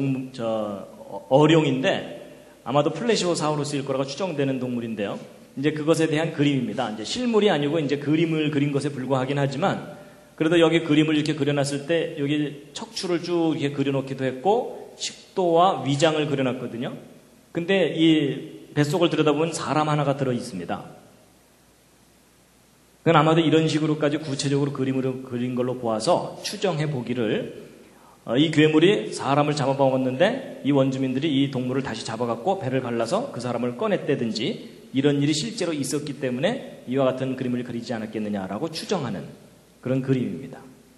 어룡인데 아마도 플래시오사우루스일 거라고 추정되는 동물인데요. 이제 그것에 대한 그림입니다. 이제 실물이 아니고 이제 그림을 그린 것에 불과하긴 하지만 그래도 여기 그림을 이렇게 그려놨을 때 여기 척추를 쭉 이렇게 그려놓기도 했고 식도와 위장을 그려놨거든요. 근데 이 뱃속을 들여다보면 사람 하나가 들어 있습니다. 그건 아마도 이런 식으로까지 구체적으로 그림으로 그린 걸로 보아서 추정해 보기를 이 괴물이 사람을 잡아먹었는데 이 원주민들이 이 동물을 다시 잡아갖고 배를 갈라서 그 사람을 꺼냈다든지 이런 일이 실제로 있었기 때문에 이와 같은 그림을 그리지 않았겠느냐라고 추정하는 그런 그림입니다.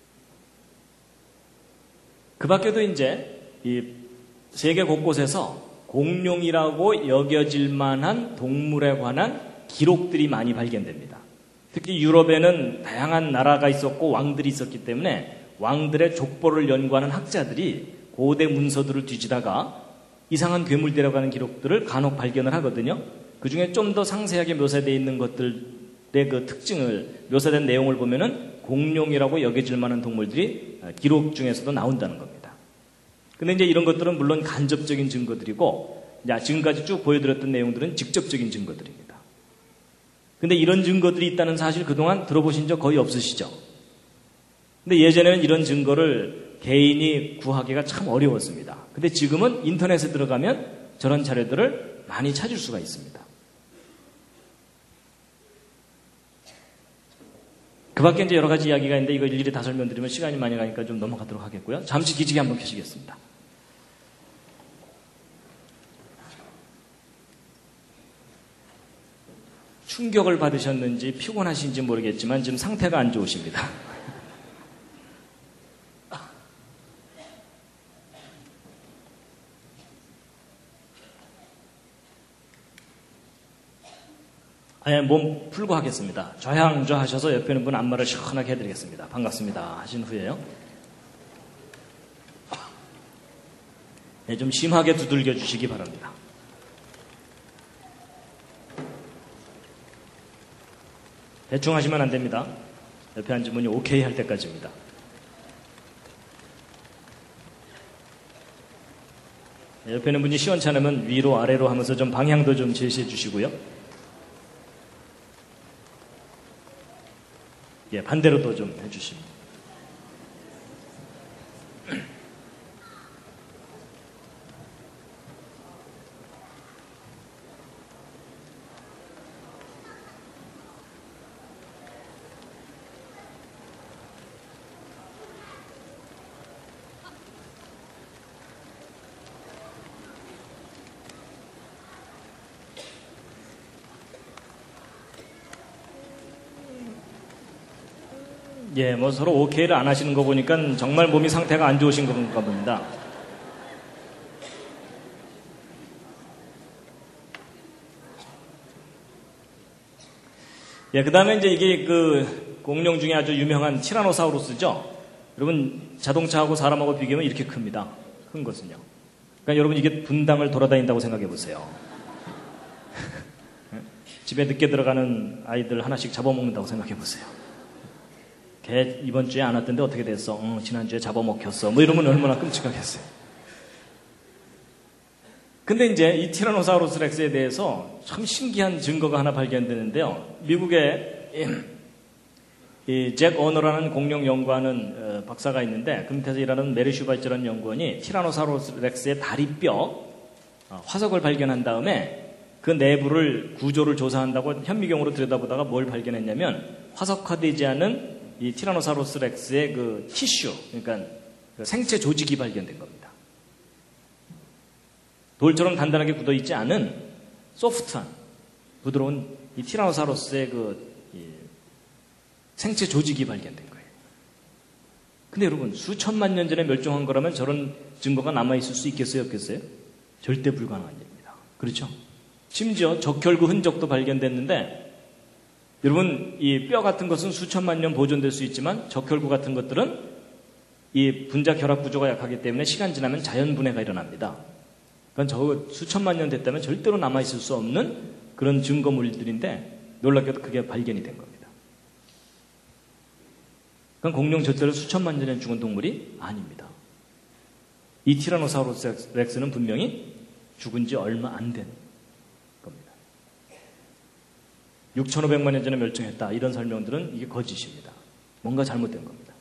그 밖에도 이제 이 세계 곳곳에서 공룡이라고 여겨질 만한 동물에 관한 기록들이 많이 발견됩니다. 특히 유럽에는 다양한 나라가 있었고 왕들이 있었기 때문에 왕들의 족보를 연구하는 학자들이 고대 문서들을 뒤지다가 이상한 괴물들이라고 하는 기록들을 간혹 발견을 하거든요. 그 중에 좀 더 상세하게 묘사되어 있는 것들의 그 특징을, 묘사된 내용을 보면은 공룡이라고 여겨질 만한 동물들이 기록 중에서도 나온다는 겁니다. 근데 이제 이런 것들은 물론 간접적인 증거들이고, 지금까지 쭉 보여드렸던 내용들은 직접적인 증거들입니다. 근데 이런 증거들이 있다는 사실 그동안 들어보신 적 거의 없으시죠? 근데 예전에는 이런 증거를 개인이 구하기가 참 어려웠습니다. 근데 지금은 인터넷에 들어가면 저런 자료들을 많이 찾을 수가 있습니다. 그 밖에 이제 여러 가지 이야기가 있는데 이거 일일이 다 설명드리면 시간이 많이 가니까 좀 넘어가도록 하겠고요. 잠시 기지개 한번 켜시겠습니다. 충격을 받으셨는지 피곤하신지 모르겠지만 지금 상태가 안 좋으십니다. 몸 풀고 하겠습니다. 좌향좌 하셔서 옆에 있는 분 안마를 시원하게 해드리겠습니다. 반갑습니다 하신 후에요. 좀 심하게 두들겨 주시기 바랍니다. 대충 하시면 안 됩니다. 옆에 앉은 분이 오케이 할 때까지입니다. 옆에 있는 분이 시원찮으면 위로 아래로 하면서 좀 방향도 좀 제시해 주시고요. 반대로도 좀 해주십니다. 서로 오케이를 안 하시는 거 보니까 정말 몸이 상태가 안 좋으신 건가 봅니다. 그 다음에 이제 이게 그 공룡 중에 아주 유명한 티라노사우루스죠. 여러분, 자동차하고 사람하고 비교하면 이렇게 큽니다. 큰 것은요. 그러니까 여러분 이게 분당을 돌아다닌다고 생각해 보세요. 집에 늦게 들어가는 아이들 하나씩 잡아먹는다고 생각해 보세요. 걔 이번 주에 안 왔던데 어떻게 됐어? 지난주에 잡아먹혔어. 이러면 얼마나 끔찍하겠어요. 근데 이제 이 티라노사우루스 렉스에 대해서 참 신기한 증거가 하나 발견되는데요. 미국의 이 잭 어너라는 공룡 연구하는 박사가 있는데 그 밑에서 일하는 메리 슈바이처라는 연구원이 티라노사우루스 렉스의 다리뼈 화석을 발견한 다음에 그 내부를 구조를 조사한다고 현미경으로 들여다보다가 뭘 발견했냐면 화석화되지 않은 이 티라노사우루스 렉스의 그 티슈, 그러니까 그 생체 조직이 발견된 겁니다. 돌처럼 단단하게 굳어있지 않은 소프트한, 부드러운 이 티라노사우루스의 그 생체 조직이 발견된 거예요. 근데 여러분, 수천만 년 전에 멸종한 거라면 저런 증거가 남아있을 수 있겠어요, 없겠어요? 절대 불가능한 일입니다. 그렇죠? 심지어 적혈구 흔적도 발견됐는데, 여러분, 이 뼈 같은 것은 수천만 년 보존될 수 있지만 적혈구 같은 것들은 이 분자 결합 구조가 약하기 때문에 시간 지나면 자연분해가 일어납니다. 그러니까 저 수천만 년 됐다면 절대로 남아있을 수 없는 그런 증거물들인데 놀랍게도 그게 발견이 된 겁니다. 그건 공룡 절대로 수천만 년에 죽은 동물이 아닙니다. 이 티라노사우루스 렉스는 분명히 죽은 지 얼마 안 된 겁니다. 6,500만 년 전에 멸종했다. 이런 설명들은 이게 거짓입니다. 뭔가 잘못된 겁니다.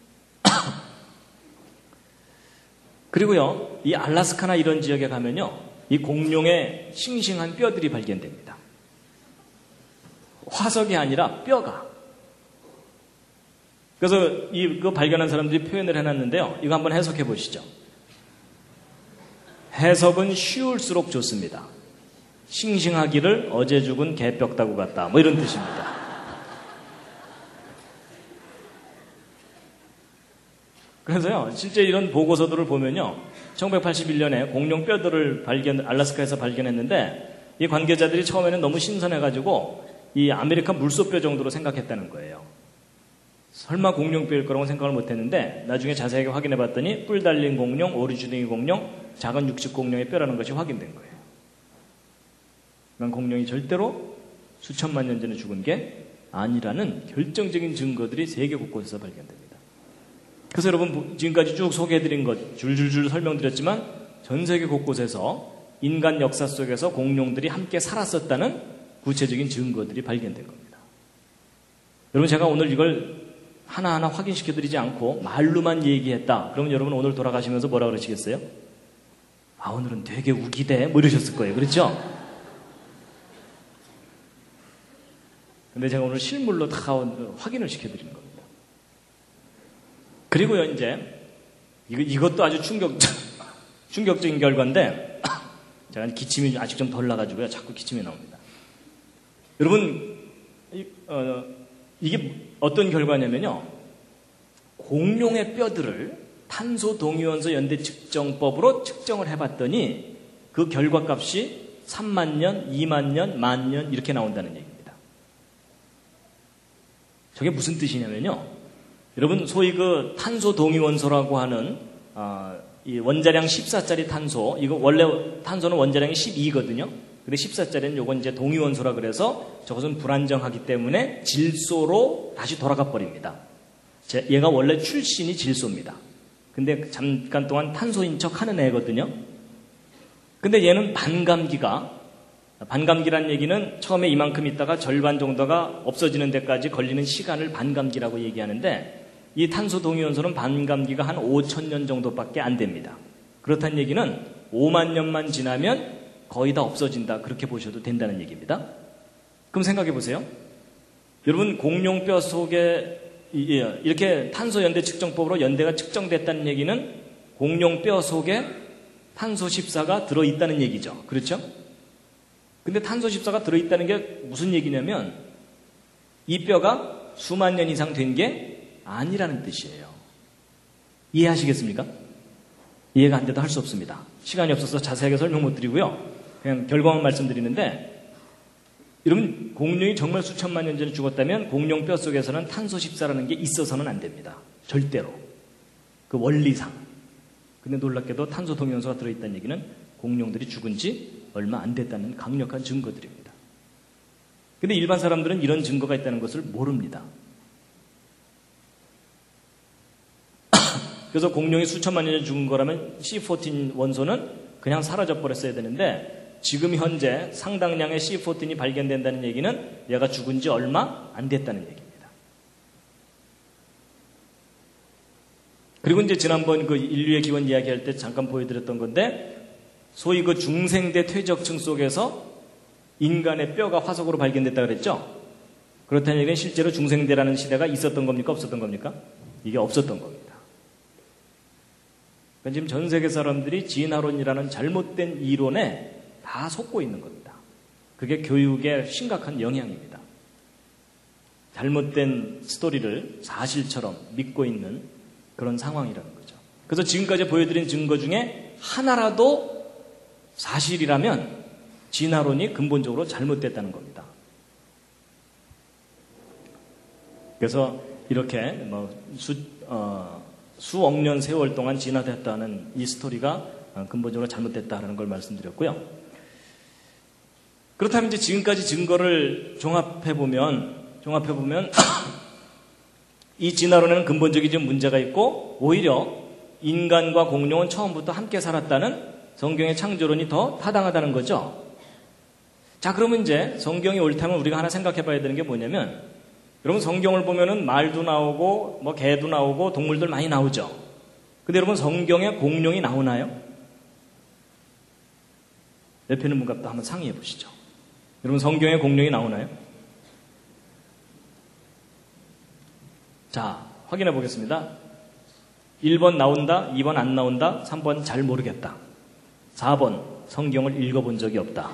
그리고요, 이 알라스카나 이런 지역에 가면요, 이 공룡의 싱싱한 뼈들이 발견됩니다. 화석이 아니라 뼈가. 그래서 이거 발견한 사람들이 표현을 해놨는데요. 이거 한번 해석해 보시죠. 해석은 쉬울수록 좋습니다. 싱싱하기를 어제 죽은 개뼈다구 같다. 뭐 이런 뜻입니다. 그래서요, 실제 이런 보고서들을 보면요, 1981년에 공룡 뼈들을 알래스카에서 발견했는데, 이 관계자들이 처음에는 너무 신선해가지고, 이 아메리칸 물소뼈 정도로 생각했다는 거예요. 설마 공룡뼈일 거라고 생각을 못했는데, 나중에 자세하게 확인해 봤더니, 뿔 달린 공룡, 오리주둥이 공룡, 작은 육식 공룡의 뼈라는 것이 확인된 거예요. 그러니까 공룡이 절대로 수천만 년 전에 죽은 게 아니라는 결정적인 증거들이 세계 곳곳에서 발견됩니다. 그래서 여러분, 지금까지 쭉 소개해드린 것 줄줄줄 설명드렸지만 전 세계 곳곳에서 인간 역사 속에서 공룡들이 함께 살았었다는 구체적인 증거들이 발견된 겁니다. 여러분, 제가 오늘 이걸 하나하나 확인시켜드리지 않고 말로만 얘기했다. 그러면 여러분 오늘 돌아가시면서 뭐라 그러시겠어요? 아, 오늘은 되게 우기대 뭐 이러셨을 거예요. 그렇죠? 근데 제가 오늘 실물로 다 확인을 시켜드리는 겁니다. 그리고요, 이제, 이것도 아주 충격적인 결과인데, 제가 기침이 아직 좀 덜 나가지고요. 자꾸 기침이 나옵니다. 여러분, 이게 어떤 결과냐면요. 공룡의 뼈들을 탄소 동위원소 연대 측정법으로 측정을 해봤더니 그 결과값이 3만 년, 2만 년, 1만 년 이렇게 나온다는 얘기입니다. 저게 무슨 뜻이냐면요. 여러분, 소위 그 탄소 동위원소라고 하는 이 원자량 14짜리 탄소, 이거 원래 탄소는 원자량이 12거든요. 근데 14짜리는 요건 이제 동위원소라 그래서 저것은 불안정하기 때문에 질소로 다시 돌아가 버립니다. 얘가 원래 출신이 질소입니다. 근데 잠깐 동안 탄소인 척 하는 애거든요. 근데 얘는 반감기란 얘기는 처음에 이만큼 있다가 절반 정도가 없어지는 데까지 걸리는 시간을 반감기라고 얘기하는데 이 탄소 동위원소는 반감기가 한 5,000년 정도밖에 안 됩니다. 그렇다는 얘기는 5만 년만 지나면 거의 다 없어진다. 그렇게 보셔도 된다는 얘기입니다. 그럼 생각해 보세요. 여러분, 공룡 뼈 속에 이렇게 탄소 연대 측정법으로 연대가 측정됐다는 얘기는 공룡 뼈 속에 탄소 14가 들어있다는 얘기죠. 그렇죠? 근데 탄소 14가 들어있다는 게 무슨 얘기냐면 이 뼈가 수만 년 이상 된 게 아니라는 뜻이에요. 이해하시겠습니까? 이해가 안 돼도 할 수 없습니다. 시간이 없어서 자세하게 설명 못 드리고요. 그냥 결과만 말씀드리는데, 여러분, 공룡이 정말 수천만 년 전에 죽었다면 공룡 뼈 속에서는 탄소 14라는 게 있어서는 안 됩니다. 절대로. 그 원리상. 근데 놀랍게도 탄소 동위원소가 들어있다는 얘기는 공룡들이 죽은 지 얼마 안 됐다는 강력한 증거들입니다. 근데 일반 사람들은 이런 증거가 있다는 것을 모릅니다. 그래서 공룡이 수천만 년 전에 죽은 거라면 C14 원소는 그냥 사라져 버렸어야 되는데 지금 현재 상당량의 C14이 발견된다는 얘기는 얘가 죽은 지 얼마 안 됐다는 얘기입니다. 그리고 이제 지난번 그 인류의 기원 이야기할 때 잠깐 보여드렸던 건데 소위 그 중생대 퇴적층 속에서 인간의 뼈가 화석으로 발견됐다고 그랬죠? 그렇다는 얘기는 실제로 중생대라는 시대가 있었던 겁니까? 없었던 겁니까? 이게 없었던 겁니다. 그러니까 지금 전 세계 사람들이 진화론이라는 잘못된 이론에 다 속고 있는 겁니다. 그게 교육의 심각한 영향입니다. 잘못된 스토리를 사실처럼 믿고 있는 그런 상황이라는 거죠. 그래서 지금까지 보여드린 증거 중에 하나라도 사실이라면 진화론이 근본적으로 잘못됐다는 겁니다. 그래서 이렇게 수억 년 세월 동안 진화됐다는 이 스토리가 근본적으로 잘못됐다는 걸 말씀드렸고요. 그렇다면 이제 지금까지 증거를 종합해보면 이 진화론에는 근본적인 문제가 있고 오히려 인간과 공룡은 처음부터 함께 살았다는 성경의 창조론이 더 타당하다는 거죠. 자, 그러면 이제 성경이 옳다면 우리가 하나 생각해 봐야 되는 게 뭐냐면, 여러분 성경을 보면은 말도 나오고 뭐 개도 나오고 동물들 많이 나오죠. 근데 여러분 성경에 공룡이 나오나요? 옆에 있는 분과 한번 상의해 보시죠. 여러분 성경에 공룡이 나오나요? 자, 확인해 보겠습니다. 1번 나온다, 2번 안 나온다, 3번 잘 모르겠다, 4번 성경을 읽어본 적이 없다.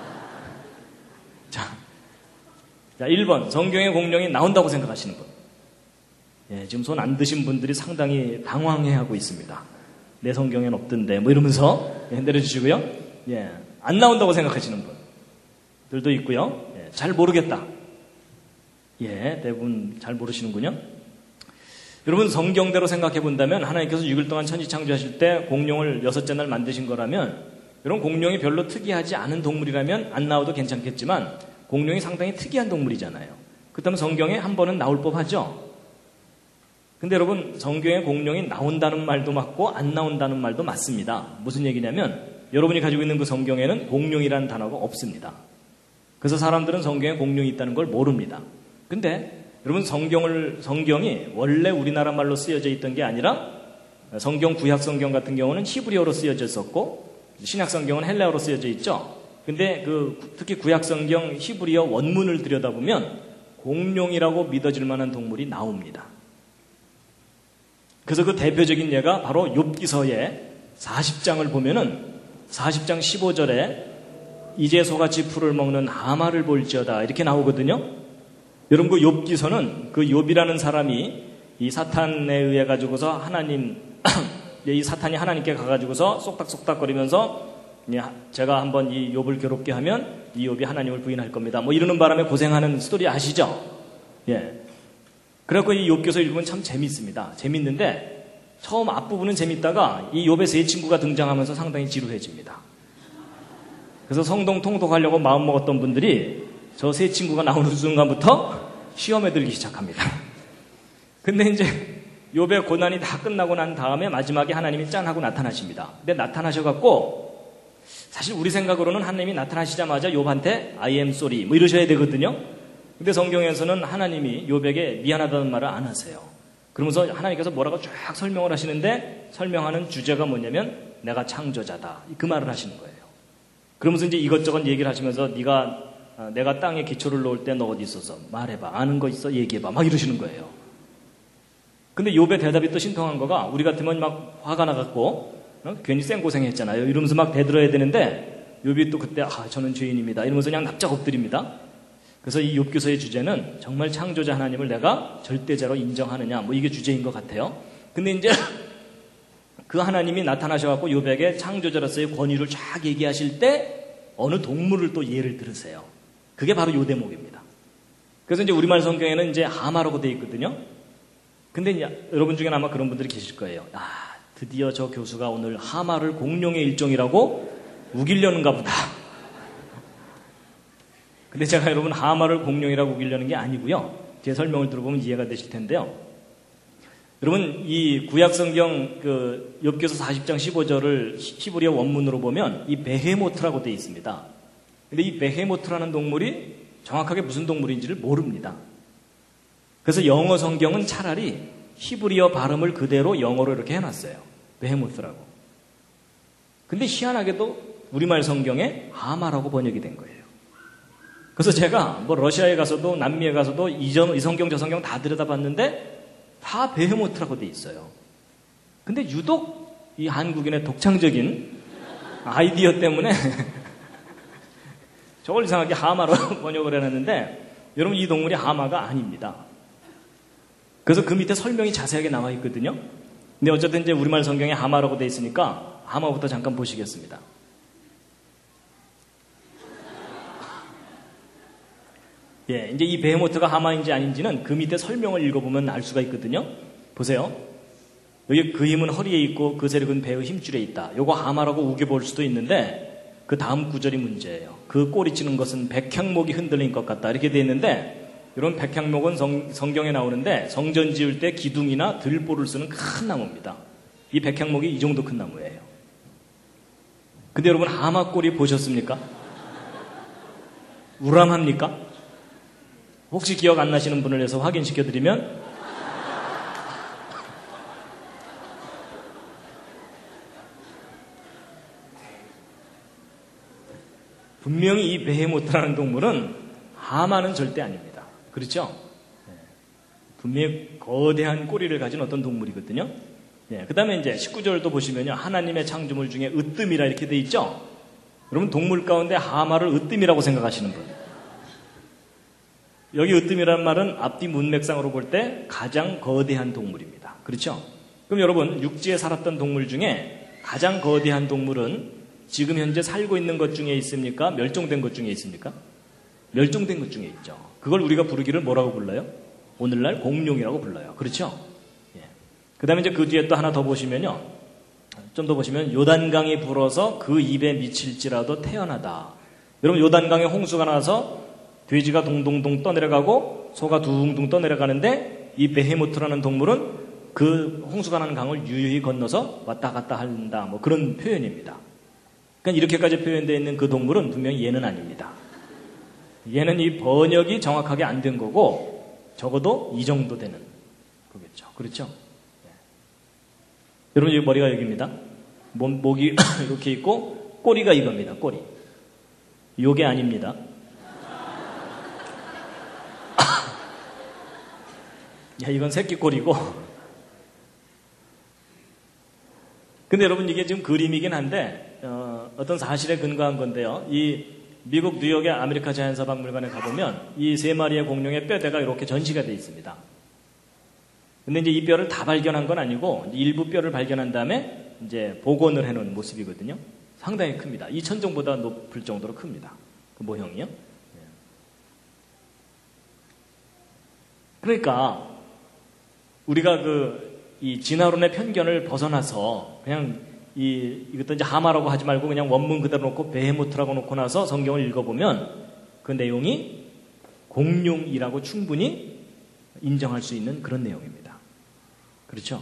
자, 1번 성경에 공룡이 나온다고 생각하시는 분. 예, 지금 손 안 드신 분들이 상당히 당황해하고 있습니다. 내 성경에는 없던데 뭐 이러면서 내려주시고요. 예, 안 나온다고 생각하시는 분들도 있고요. 예, 잘 모르겠다. 예, 대부분 잘 모르시는군요. 여러분 성경대로 생각해 본다면 하나님께서 6일 동안 천지 창조하실 때 공룡을 6째 날 만드신 거라면, 여러분 공룡이 별로 특이하지 않은 동물이라면 안 나와도 괜찮겠지만 공룡이 상당히 특이한 동물이잖아요. 그렇다면 성경에 한 번은 나올 법하죠. 근데 여러분 성경에 공룡이 나온다는 말도 맞고 안 나온다는 말도 맞습니다. 무슨 얘기냐면 여러분이 가지고 있는 그 성경에는 공룡이라는 단어가 없습니다. 그래서 사람들은 성경에 공룡이 있다는 걸 모릅니다. 근데 여러분 성경이 원래 우리나라 말로 쓰여져 있던 게 아니라 성경, 구약 성경 같은 경우는 히브리어로 쓰여져 있었고 신약 성경은 헬라어로 쓰여져 있죠. 근데 특히 구약 성경 히브리어 원문을 들여다보면 공룡이라고 믿어질 만한 동물이 나옵니다. 그래서 그 대표적인 예가 바로 욥기서의 40장을 보면은 40장 15절에 이제 소같이 풀을 먹는 하마를 볼지어다 이렇게 나오거든요. 여러분 그 욥기서는 그 욥이라는 사람이 이 사탄에 의해 가지고서 이 사탄이 하나님께 가가지고서 쏙닥쏙닥거리면서 제가 한번 이 욥을 괴롭게 하면 이 욥이 하나님을 부인할 겁니다. 뭐 이러는 바람에 고생하는 스토리 아시죠? 예. 그래갖고 이 욥기서 읽으면 참 재밌습니다. 재밌는데 처음 앞부분은 재밌다가 이 욥의 세 친구가 등장하면서 상당히 지루해집니다. 그래서 성동 통독하려고 마음먹었던 분들이 저 세 친구가 나오는 순간부터 시험에 들기 시작합니다. 근데 이제 욥의 고난이 다 끝나고 난 다음에 마지막에 하나님이 짠 하고 나타나십니다. 근데 나타나셔갖고 사실 우리 생각으로는 하나님이 나타나시자마자 욥한테 I am sorry 뭐 이러셔야 되거든요. 근데 성경에서는 하나님이 욥에게 미안하다는 말을 안 하세요. 그러면서 하나님께서 뭐라고 쫙 설명을 하시는데 설명하는 주제가 뭐냐면 내가 창조자다 그 말을 하시는 거예요. 그러면서 이제 이것저것 얘기를 하시면서 내가 땅에 기초를 놓을 때 너 어디 있었어? 말해봐. 아는 거 있어? 얘기해봐. 막 이러시는 거예요. 근데 욥의 대답이 또 신통한 거가 우리 같으면 막 화가 나갖고 괜히 쌩고생했잖아요. 이러면서 막 대들어야 되는데 욥이 또 그때 저는 죄인입니다. 이러면서 그냥 납작 엎드립니다. 그래서 이 욥기서의 주제는 정말 창조자 하나님을 내가 절대자로 인정하느냐 뭐 이게 주제인 것 같아요. 근데 이제 그 하나님이 나타나셔갖고 욥에게 창조자로서의 권위를 쫙 얘기하실 때 어느 동물을 또 예를 들으세요. 그게 바로 요 대목입니다. 그래서 이제 우리말 성경에는 이제 하마라고 되어 있거든요. 근데 이제 여러분 중에 아마 그런 분들이 계실 거예요. 드디어 저 교수가 오늘 하마를 공룡의 일종이라고 우기려는가 보다. 근데 제가 여러분 하마를 공룡이라고 우기려는 게 아니고요. 제 설명을 들어보면 이해가 되실 텐데요. 여러분 이 구약성경 욥기서 40장 15절을 히브리어 원문으로 보면 이 베헤모트라고 되어 있습니다. 근데 이 베헤모트라는 동물이 정확하게 무슨 동물인지를 모릅니다. 그래서 영어 성경은 차라리 히브리어 발음을 그대로 영어로 이렇게 해놨어요. 베헤모트라고. 근데 희한하게도 우리말 성경에 하마라고 번역이 된 거예요. 그래서 제가 뭐 러시아에 가서도 남미에 가서도 이 성경 저 성경 다 들여다봤는데 다 베헤모트라고 돼 있어요. 근데 유독 이 한국인의 독창적인 아이디어 때문에 저걸 이상하게 하마로 번역을 해놨는데 여러분 이 동물이 하마가 아닙니다. 그래서 그 밑에 설명이 자세하게 나와 있거든요. 근데 어쨌든 이제 우리말 성경에 하마라고 돼 있으니까 하마부터 잠깐 보시겠습니다. 예, 이제 이 베헤모트가 하마인지 아닌지는 그 밑에 설명을 읽어보면 알 수가 있거든요. 보세요. 여기 그 힘은 허리에 있고 그 세력은 배의 힘줄에 있다. 요거 하마라고 우겨볼 수도 있는데 그 다음 구절이 문제예요. 그 꼬리치는 것은 백향목이 흔들린 것 같다. 이렇게 돼 있는데 이런 백향목은 성경에 나오는데 성전 지을 때 기둥이나 들보를 쓰는 큰 나무입니다. 이 백향목이 이 정도 큰 나무예요. 근데 여러분 하마 꼬리 보셨습니까? 우람합니까? 혹시 기억 안 나시는 분을 위해서 확인시켜드리면 분명히 이 베헤모트라는 동물은 하마는 절대 아닙니다. 그렇죠? 분명히 거대한 꼬리를 가진 어떤 동물이거든요. 그 다음에 이제 19절도 보시면요. 하나님의 창조물 중에 으뜸이라 이렇게 돼 있죠? 여러분 동물 가운데 하마를 으뜸이라고 생각하시는 분. 여기 으뜸이라는 말은 앞뒤 문맥상으로 볼 때 가장 거대한 동물입니다. 그렇죠? 그럼 여러분 육지에 살았던 동물 중에 가장 거대한 동물은 지금 현재 살고 있는 것 중에 있습니까? 멸종된 것 중에 있습니까? 멸종된 것 중에 있죠. 그걸 우리가 부르기를 뭐라고 불러요? 오늘날 공룡이라고 불러요. 그렇죠? 그 다음에 이제 그 뒤에 또 하나 더 보시면요. 좀 더 보시면 요단강이 불어서 그 입에 미칠지라도 태어나다. 여러분 요단강에 홍수가 나서 돼지가 동동동 떠내려가고 소가 둥둥 떠내려가는데 이 베헤모트라는 동물은 그 홍수가 나는 강을 유유히 건너서 왔다 갔다 한다. 뭐 그런 표현입니다. 그러니까 이렇게까지 표현되어 있는 그 동물은 분명히 얘는 아닙니다. 얘는 이 번역이 정확하게 안 된 거고 적어도 이 정도 되는 거겠죠. 그렇죠? 여러분 이 머리가 여기입니다. 목이 이렇게 있고 꼬리가 이겁니다. 꼬리. 요게 아닙니다. 야, 이건 새끼 꼬리고. 근데 여러분 이게 지금 그림이긴 한데 어떤 사실에 근거한 건데요. 이 미국 뉴욕의 아메리카 자연사박물관에 가보면 이 세 마리의 공룡의 뼈대가 이렇게 전시가 되어 있습니다. 근데 이제 이 뼈를 다 발견한 건 아니고 일부 뼈를 발견한 다음에 이제 복원을 해놓은 모습이거든요. 상당히 큽니다. 이 천정보다 높을 정도로 큽니다. 그 모형이요. 그러니까 우리가 이 진화론의 편견을 벗어나서 그냥 이것도 이제 하마라고 하지 말고 그냥 원문 그대로 놓고 베헤모트라고 놓고 나서 성경을 읽어보면 그 내용이 공룡이라고 충분히 인정할 수 있는 그런 내용입니다. 그렇죠?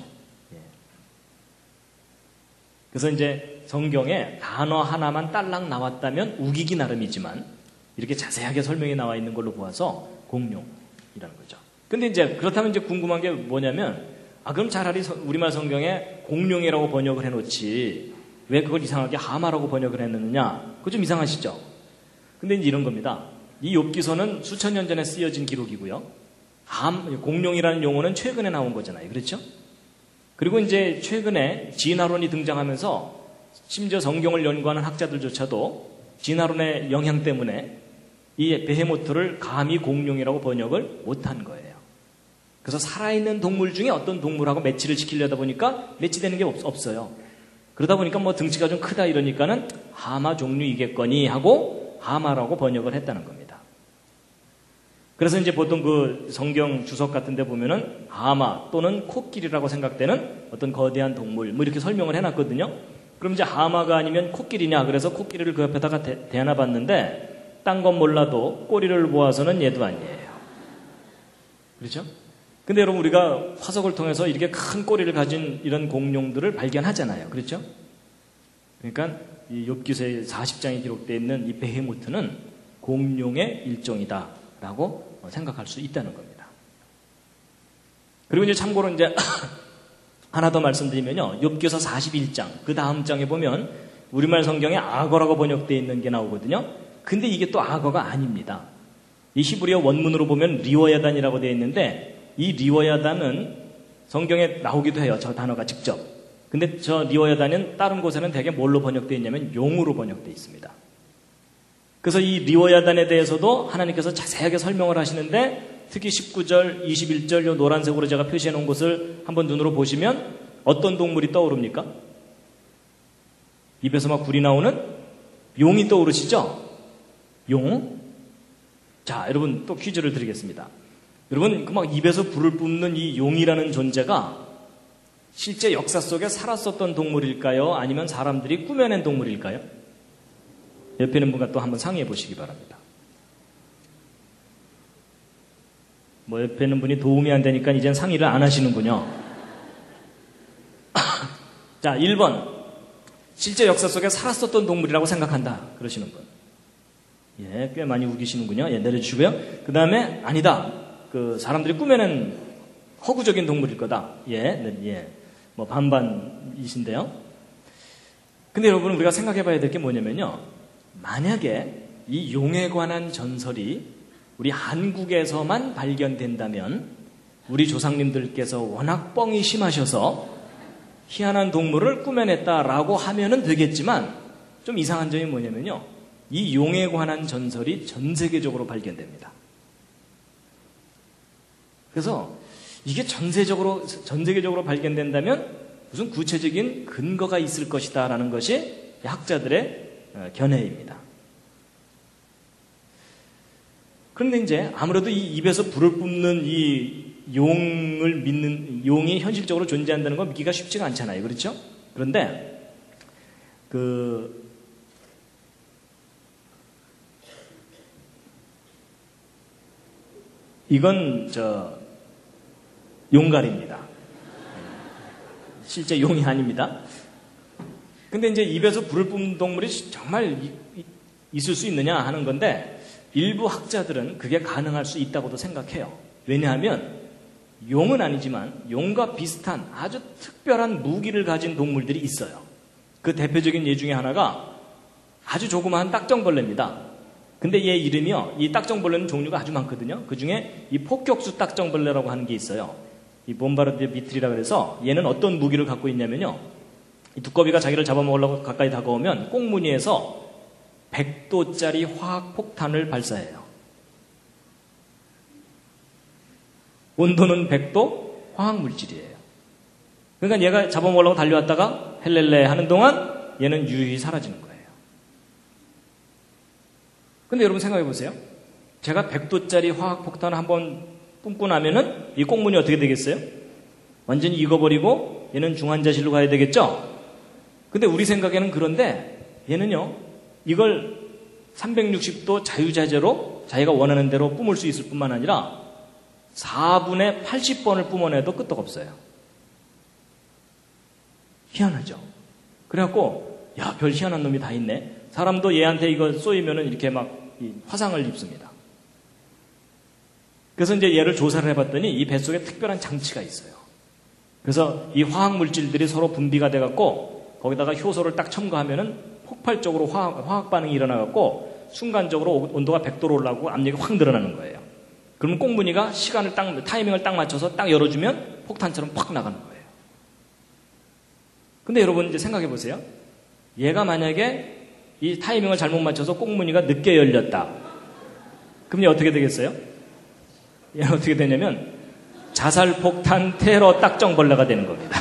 그래서 이제 성경에 단어 하나만 딸랑 나왔다면 우기기 나름이지만 이렇게 자세하게 설명이 나와 있는 걸로 보아서 공룡이라는 거죠. 근데 이제 그렇다면 이제 궁금한 게 뭐냐면 그럼 차라리 우리말 성경에 공룡이라고 번역을 해놓지 왜 그걸 이상하게 하마라고 번역을 했느냐? 그거 좀 이상하시죠? 근데 이제 이런 겁니다. 이 욥기서는 수천 년 전에 쓰여진 기록이고요. 공룡이라는 용어는 최근에 나온 거잖아요. 그렇죠? 그리고 이제 최근에 진화론이 등장하면서 심지어 성경을 연구하는 학자들조차도 진화론의 영향 때문에 이 베헤모트를 감히 공룡이라고 번역을 못한 거예요. 그래서 살아있는 동물 중에 어떤 동물하고 매치를 시키려다 보니까 매치되는 게 없어요. 그러다 보니까 뭐 등치가 좀 크다 이러니까는 하마 종류이겠거니 하고 하마라고 번역을 했다는 겁니다. 그래서 이제 보통 그 성경 주석 같은 데 보면은 하마 또는 코끼리라고 생각되는 어떤 거대한 동물 뭐 이렇게 설명을 해놨거든요. 그럼 이제 하마가 아니면 코끼리냐 그래서 코끼리를 그 옆에다가 대놔 봤는데 딴 건 몰라도 꼬리를 보아서는 얘도 아니에요. 그렇죠? 근데 여러분 우리가 화석을 통해서 이렇게 큰 꼬리를 가진 이런 공룡들을 발견하잖아요. 그렇죠? 그러니까 이 욥기서의 40장에 기록되어 있는 이 베헤모트는 공룡의 일종이다라고 생각할 수 있다는 겁니다. 그리고 이제 참고로 이제 하나 더 말씀드리면요. 욥기서 41장 그 다음 장에 보면 우리말 성경에 악어라고 번역되어 있는 게 나오거든요. 근데 이게 또 악어가 아닙니다. 이 히브리어 원문으로 보면 리워야단이라고 되어 있는데 이 리워야단은 성경에 나오기도 해요. 저 단어가 직접. 근데 저 리워야단은 다른 곳에는 대개 뭘로 번역되어 있냐면 용으로 번역되어 있습니다. 그래서 이 리워야단에 대해서도 하나님께서 자세하게 설명을 하시는데 특히 19절, 21절 요 노란색으로 제가 표시해 놓은 곳을 한번 눈으로 보시면 어떤 동물이 떠오릅니까? 입에서 막 불이 나오는 용이 떠오르시죠? 용. 자, 여러분 또 퀴즈를 드리겠습니다. 여러분 그 막 입에서 불을 뿜는 이 용이라는 존재가 실제 역사 속에 살았었던 동물일까요? 아니면 사람들이 꾸며낸 동물일까요? 옆에 있는 분과 또 한번 상의해 보시기 바랍니다. 뭐 옆에 있는 분이 도움이 안 되니까 이젠 상의를 안 하시는군요. 자, 1번. 실제 역사 속에 살았었던 동물이라고 생각한다. 그러시는 분. 예, 꽤 많이 우기시는군요. 예, 내려주시고요. 그 다음에 아니다. 그 사람들이 꾸며낸 허구적인 동물일 거다. 예, 네, 예. 뭐 반반이신데요. 근데 여러분 우리가 생각해 봐야 될 게 뭐냐면요. 만약에 이 용에 관한 전설이 우리 한국에서만 발견된다면 우리 조상님들께서 워낙 뻥이 심하셔서 희한한 동물을 꾸며냈다라고 하면은 되겠지만 좀 이상한 점이 뭐냐면요. 이 용에 관한 전설이 전 세계적으로 발견됩니다. 그래서 이게 전 세계적으로 발견된다면 무슨 구체적인 근거가 있을 것이다라는 것이 학자들의 견해입니다. 그런데 이제 아무래도 이 입에서 불을 뿜는 이 용을 믿는 용이 현실적으로 존재한다는 건 믿기가 쉽지가 않잖아요. 그렇죠? 그런데 이건 용갈입니다. 실제 용이 아닙니다. 근데 이제 입에서 불을 뿜는 동물이 정말 있을 수 있느냐 하는 건데 일부 학자들은 그게 가능할 수 있다고도 생각해요. 왜냐하면 용은 아니지만 용과 비슷한 아주 특별한 무기를 가진 동물들이 있어요. 그 대표적인 예 중에 하나가 아주 조그마한 딱정벌레입니다. 근데 얘 이름이요. 이 딱정벌레는 종류가 아주 많거든요. 그 중에 이 폭격수 딱정벌레라고 하는 게 있어요. 이 봄바르디에 비틀이라 그래서 얘는 어떤 무기를 갖고 있냐면요. 이 두꺼비가 자기를 잡아먹으려고 가까이 다가오면 꽁무니에서 100도짜리 화학폭탄을 발사해요. 온도는 100도, 화학물질이에요. 그러니까 얘가 잡아먹으려고 달려왔다가 헬렐레 하는 동안 얘는 유유히 사라지는 거예요. 근데 여러분 생각해 보세요. 제가 100도짜리 화학폭탄을 한번 뿜고 나면은 이 꽁무니 어떻게 되겠어요? 완전히 익어버리고 얘는 중환자실로 가야 되겠죠? 근데 우리 생각에는 그런데 얘는요, 이걸 360도 자유자재로 자기가 원하는 대로 뿜을 수 있을 뿐만 아니라 4분의 80번을 뿜어내도 끄떡없어요. 희한하죠? 그래갖고, 야, 별 희한한 놈이 다 있네. 사람도 얘한테 이거 쏘이면은 이렇게 막 화상을 입습니다. 그래서 이제 얘를 조사를 해봤더니 이 뱃속에 특별한 장치가 있어요. 그래서 이 화학물질들이 서로 분비가 돼갖고 거기다가 효소를 딱 첨가하면은 폭발적으로 화학 반응이 일어나갖고 순간적으로 온도가 100도로 올라가고 압력이 확 늘어나는 거예요. 그러면 꽁무니가 타이밍을 딱 맞춰서 딱 열어주면 폭탄처럼 팍 나가는 거예요. 근데 여러분 이제 생각해 보세요. 얘가 만약에 이 타이밍을 잘못 맞춰서 꽁무니가 늦게 열렸다. 그럼 얘 어떻게 되겠어요? 얘는 어떻게 되냐면 자살폭탄 테러 딱정벌레가 되는 겁니다.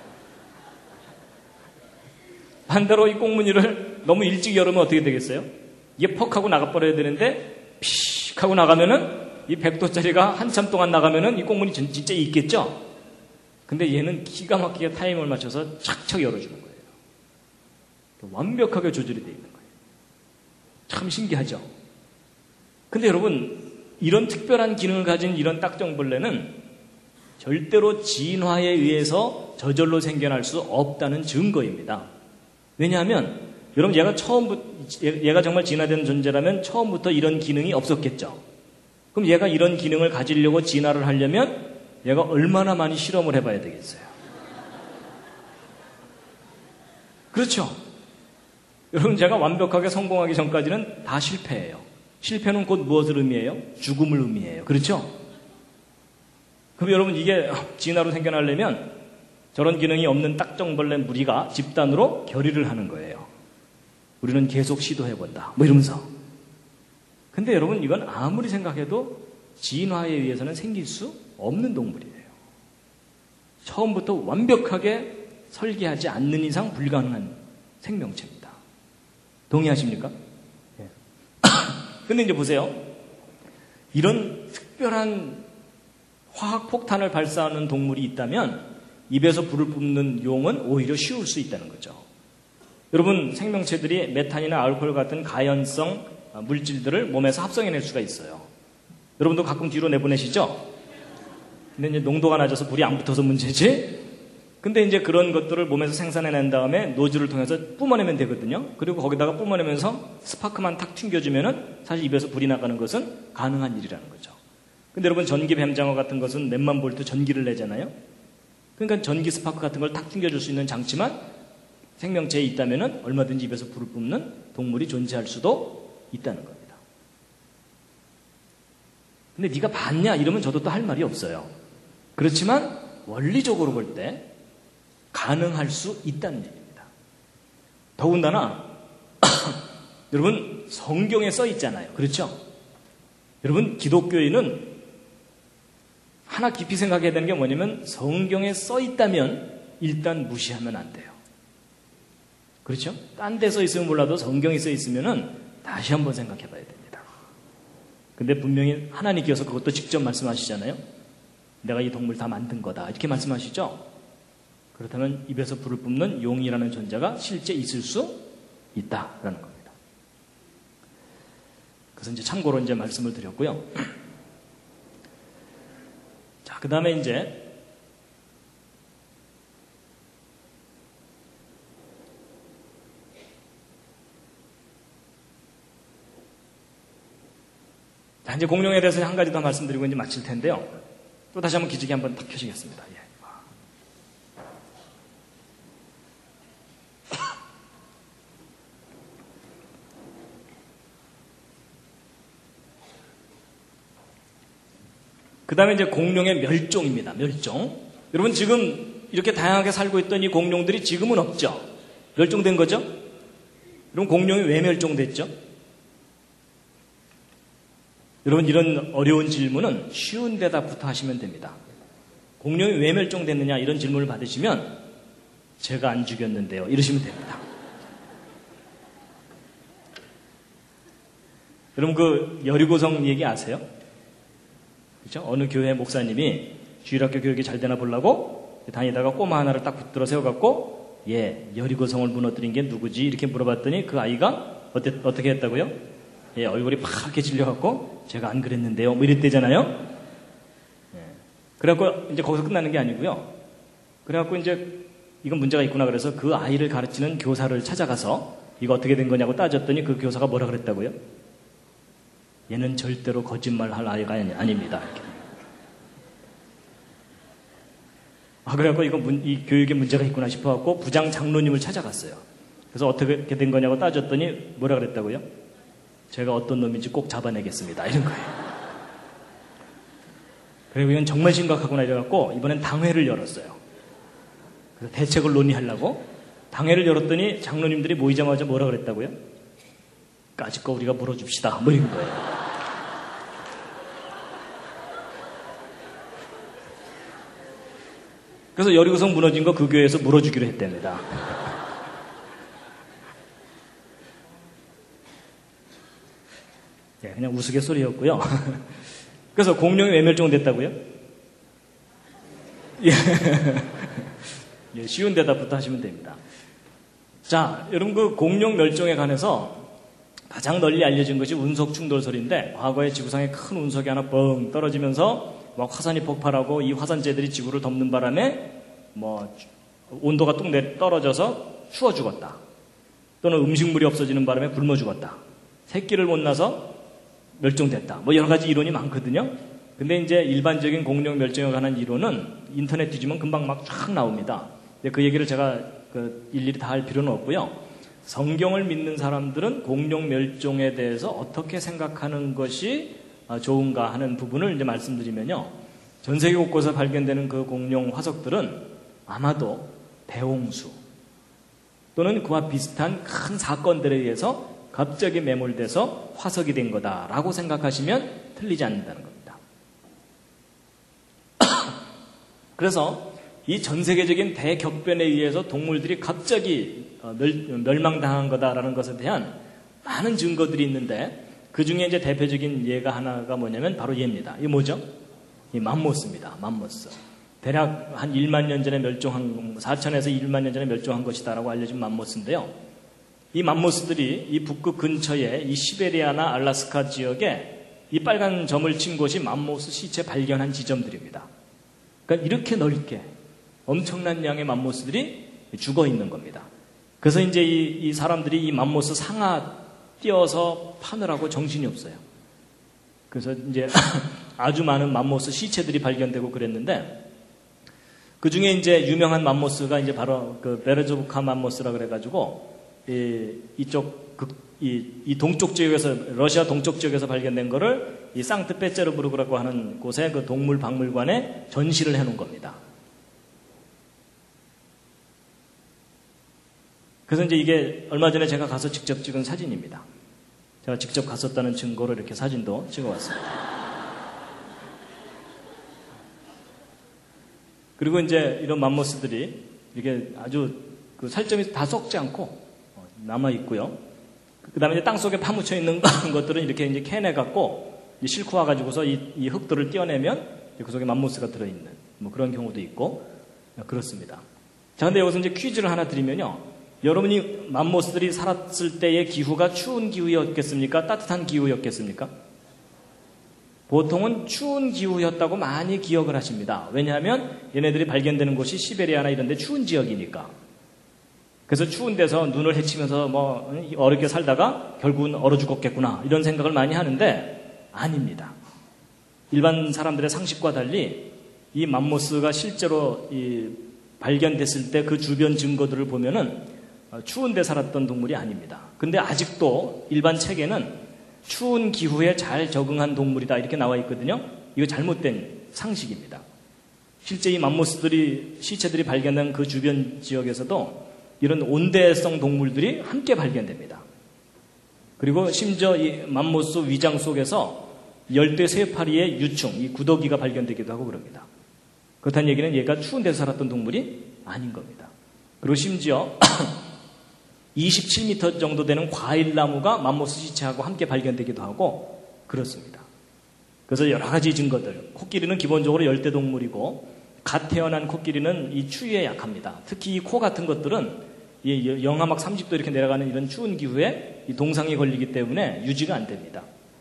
반대로 이 꽁무니를 너무 일찍 열으면 어떻게 되겠어요? 이게 퍽 하고 나가버려야 되는데 픽 하고 나가면은 이 100도짜리가 한참 동안 나가면은 이 꽁무니 진짜 있겠죠? 근데 얘는 기가 막히게 타이밍을 맞춰서 착착 열어주는 거예요. 완벽하게 조절이 되어 있는 거예요. 참 신기하죠? 근데 여러분, 이런 특별한 기능을 가진 이런 딱정벌레는 절대로 진화에 의해서 저절로 생겨날 수 없다는 증거입니다. 왜냐하면 여러분 얘가 정말 진화된 존재라면 처음부터 이런 기능이 없었겠죠. 그럼 얘가 이런 기능을 가지려고 진화를 하려면 얘가 얼마나 많이 실험을 해봐야 되겠어요. 그렇죠. 여러분 제가 완벽하게 성공하기 전까지는 다 실패예요. 실패는 곧 무엇을 의미해요? 죽음을 의미해요. 그렇죠? 그럼 여러분 이게 진화로 생겨나려면 저런 기능이 없는 딱정벌레 무리가 집단으로 결의를 하는 거예요. 우리는 계속 시도해본다. 뭐 이러면서. 근데 여러분 이건 아무리 생각해도 진화에 의해서는 생길 수 없는 동물이에요. 처음부터 완벽하게 설계하지 않는 이상 불가능한 생명체입니다. 동의하십니까? 예. 근데 이제 보세요. 이런 특별한 화학 폭탄을 발사하는 동물이 있다면 입에서 불을 뿜는 용은 오히려 쉬울 수 있다는 거죠. 여러분 생명체들이 메탄이나 알코올 같은 가연성 물질들을 몸에서 합성해낼 수가 있어요. 여러분도 가끔 뒤로 내보내시죠? 근데 이제 농도가 낮아서 불이 안 붙어서 문제지? 근데 이제 그런 것들을 몸에서 생산해낸 다음에 노즐을 통해서 뿜어내면 되거든요. 그리고 거기다가 뿜어내면서 스파크만 탁 튕겨주면은 사실 입에서 불이 나가는 것은 가능한 일이라는 거죠. 근데 여러분 전기 뱀장어 같은 것은 몇만 볼트 전기를 내잖아요. 그러니까 전기 스파크 같은 걸 탁 튕겨줄 수 있는 장치만 생명체에 있다면은 얼마든지 입에서 불을 뿜는 동물이 존재할 수도 있다는 겁니다. 근데 네가 봤냐 이러면 저도 또 할 말이 없어요. 그렇지만 원리적으로 볼 때 가능할 수 있다는 얘기입니다. 더군다나 여러분 성경에 써 있잖아요. 그렇죠? 여러분 기독교인은 하나 깊이 생각해야 되는 게 뭐냐면 성경에 써 있다면 일단 무시하면 안 돼요. 그렇죠? 딴 데 써 있으면 몰라도 성경에 써 있으면은 다시 한번 생각해 봐야 됩니다. 근데 분명히 하나님께서 그것도 직접 말씀하시잖아요. 내가 이 동물 다 만든 거다. 이렇게 말씀하시죠? 그렇다면 입에서 불을 뿜는 용이라는 존재가 실제 있을 수 있다라는 겁니다. 그래서 이제 참고로 이제 말씀을 드렸고요. 자, 그 다음에 이제 이제 공룡에 대해서 한 가지 더 말씀드리고 이제 마칠 텐데요. 또 다시 한번 기지개 한번 탁 펴시겠습니다. 예. 그 다음에 이제 공룡의 멸종입니다. 멸종. 여러분 지금 이렇게 다양하게 살고 있던 이 공룡들이 지금은 없죠? 멸종된 거죠? 여러분 공룡이 왜 멸종됐죠? 여러분 이런 어려운 질문은 쉬운 대답부터 하시면 됩니다. 공룡이 왜 멸종됐느냐 이런 질문을 받으시면 제가 안 죽였는데요 이러시면 됩니다. 여러분 그 여리고성 얘기 아세요? 그렇죠? 어느 교회 목사님이 주일학교 교육이 잘 되나 보려고 다니다가 꼬마 하나를 딱 붙들어 세워갖고 여리고성을 무너뜨린 게 누구지? 이렇게 물어봤더니 그 아이가 어떻게 했다고요? 얼굴이 파랗게 질려갖고 제가 안 그랬는데요 뭐 이랬대잖아요. 그래갖고 이제 거기서 끝나는 게 아니고요. 그래갖고 이제 이건 문제가 있구나 그래서 그 아이를 가르치는 교사를 찾아가서 이거 어떻게 된 거냐고 따졌더니 그 교사가 뭐라 그랬다고요? 얘는 절대로 거짓말할 아이가 아닙니다. 이렇게. 그래갖고 이 교육에 문제가 있구나 싶어갖고 부장 장로님을 찾아갔어요. 그래서 어떻게 된 거냐고 따졌더니 뭐라 그랬다고요? 제가 어떤 놈인지 꼭 잡아내겠습니다. 이런 거예요. 그리고 이건 정말 심각하구나 이래갖고 이번엔 당회를 열었어요. 그래서 대책을 논의하려고 당회를 열었더니 장로님들이 모이자마자 뭐라 그랬다고요? 까짓 거 우리가 물어줍시다. 뭐 이런 거예요. 그래서 여리고성 무너진 거 그 교회에서 물어주기로 했답니다. 그냥 우스갯소리였고요. 그래서 공룡이 왜 멸종됐다고요? 쉬운 대답부터 하시면 됩니다. 자, 여러분 그 공룡 멸종에 관해서 가장 널리 알려진 것이 운석 충돌설인데 과거에 지구상에 큰 운석이 하나 뻥 떨어지면서 막 화산이 폭발하고 이 화산재들이 지구를 덮는 바람에 뭐 온도가 뚝 떨어져서 추워 죽었다. 또는 음식물이 없어지는 바람에 굶어 죽었다. 새끼를 못 낳아서 멸종됐다. 뭐 여러 가지 이론이 많거든요. 근데 이제 일반적인 공룡 멸종에 관한 이론은 인터넷 뒤지면 금방 막 쫙 나옵니다. 근데 그 얘기를 제가 일일이 다 할 필요는 없고요. 성경을 믿는 사람들은 공룡 멸종에 대해서 어떻게 생각하는 것이 좋은가 하는 부분을 이제 말씀드리면요. 전 세계 곳곳에 발견되는 그 공룡 화석들은 아마도 대홍수 또는 그와 비슷한 큰 사건들에 의해서 갑자기 매몰돼서 화석이 된 거다라고 생각하시면 틀리지 않는다는 겁니다. 그래서 이 전 세계적인 대격변에 의해서 동물들이 갑자기 멸망당한 거다라는 것에 대한 많은 증거들이 있는데 그 중에 이제 대표적인 예가 하나가 뭐냐면 바로 얘입니다. 이게 뭐죠? 이 맘모스입니다. 맘모스. 대략 한 1만 년 전에 4천에서 1만 년 전에 멸종한 것이다라고 알려진 맘모스인데요. 이 맘모스들이 이 북극 근처에 이 시베리아나 알라스카 지역에 이 빨간 점을 친 곳이 맘모스 시체 발견한 지점들입니다. 그러니까 이렇게 넓게 엄청난 양의 맘모스들이 죽어 있는 겁니다. 그래서 이제 이 사람들이 이 맘모스 상아 띄어서 파느라고 정신이 없어요. 그래서 이제 아주 많은 맘모스 시체들이 발견되고 그랬는데 그 중에 이제 유명한 맘모스가 이제 바로 그 베르조브카 맘모스라 그래가지고 이 동쪽 지역에서 러시아 동쪽 지역에서 발견된 거를 이 상트페테르부르크라고 하는 곳에 그 동물 박물관에 전시를 해놓은 겁니다. 그래서 이제 이게 얼마 전에 제가 가서 직접 찍은 사진입니다. 제가 직접 갔었다는 증거로 이렇게 사진도 찍어왔습니다. 그리고 이제 이런 맘모스들이 이렇게 아주 그 살점이 다 썩지 않고 남아 있고요. 그 다음에 이제 땅 속에 파묻혀 있는 것들은 이렇게 이제 캐내갖고 싣고 와가지고서 이 흙들을 떼어내면 그 속에 맘모스가 들어있는 뭐 그런 경우도 있고 그렇습니다. 자, 근데 여기서 이제 퀴즈를 하나 드리면요. 여러분이 맘모스들이 살았을 때의 기후가 추운 기후였겠습니까? 따뜻한 기후였겠습니까? 보통은 추운 기후였다고 많이 기억을 하십니다. 왜냐하면 얘네들이 발견되는 곳이 시베리아나 이런 데 추운 지역이니까. 그래서 추운 데서 눈을 헤치면서 뭐 어렵게 살다가 결국은 얼어 죽었겠구나 이런 생각을 많이 하는데 아닙니다. 일반 사람들의 상식과 달리 이 맘모스가 실제로 발견됐을 때 그 주변 증거들을 보면은 추운 데 살았던 동물이 아닙니다. 근데 아직도 일반 책에는 추운 기후에 잘 적응한 동물이다 이렇게 나와 있거든요. 이거 잘못된 상식입니다. 실제 이 맘모스들이 시체들이 발견된 그 주변 지역에서도 이런 온대성 동물들이 함께 발견됩니다. 그리고 심지어 이 맘모스 위장 속에서 열대 쇠파리의 유충, 이 구더기가 발견되기도 하고 그럽니다. 그렇다는 얘기는 얘가 추운 데서 살았던 동물이 아닌 겁니다. 그리고 심지어 27m 정도 되는 과일나무가 맘모스 시체하고 함께 발견되기도 하고 그렇습니다. 그래서 여러 가지 증거들, 코끼리는 기본적으로 열대동물이고 갓 태어난 코끼리는 이 추위에 약합니다. 특히 이 코 같은 것들은 이 영하 막 30도 이렇게 내려가는 이런 추운 기후에 이 동상이 걸리기 때문에 유지가 안 됩니다.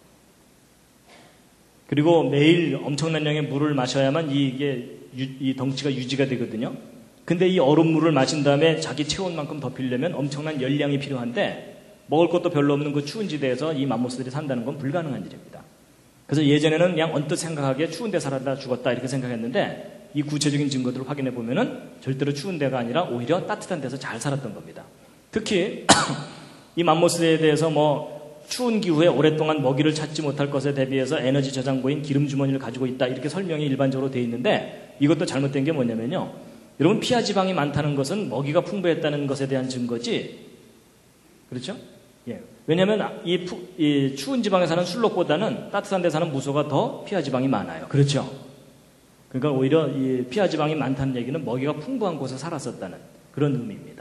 그리고 매일 엄청난 양의 물을 마셔야만 이 덩치가 유지가 되거든요. 근데 이 얼음물을 마신 다음에 자기 체온만큼 더 피려면 엄청난 열량이 필요한데 먹을 것도 별로 없는 그 추운 지대에서 이 맘모스들이 산다는 건 불가능한 일입니다. 그래서 예전에는 그냥 언뜻 생각하기에 추운 데 살았다 죽었다 이렇게 생각했는데 이 구체적인 증거들을 확인해 보면은 절대로 추운 데가 아니라 오히려 따뜻한 데서 잘 살았던 겁니다. 특히 이 맘모스에 대해서 뭐 추운 기후에 오랫동안 먹이를 찾지 못할 것에 대비해서 에너지 저장고인 기름 주머니를 가지고 있다 이렇게 설명이 일반적으로 되어 있는데 이것도 잘못된 게 뭐냐면요. 여러분 피하 지방이 많다는 것은 먹이가 풍부했다는 것에 대한 증거지. 그렇죠? 예. 왜냐하면 이 추운 지방에 사는 술록보다는 따뜻한 데 사는 무소가 더 피하 지방이 많아요. 그렇죠? 그러니까 오히려 이 피하 지방이 많다는 얘기는 먹이가 풍부한 곳에 살았었다는 그런 의미입니다.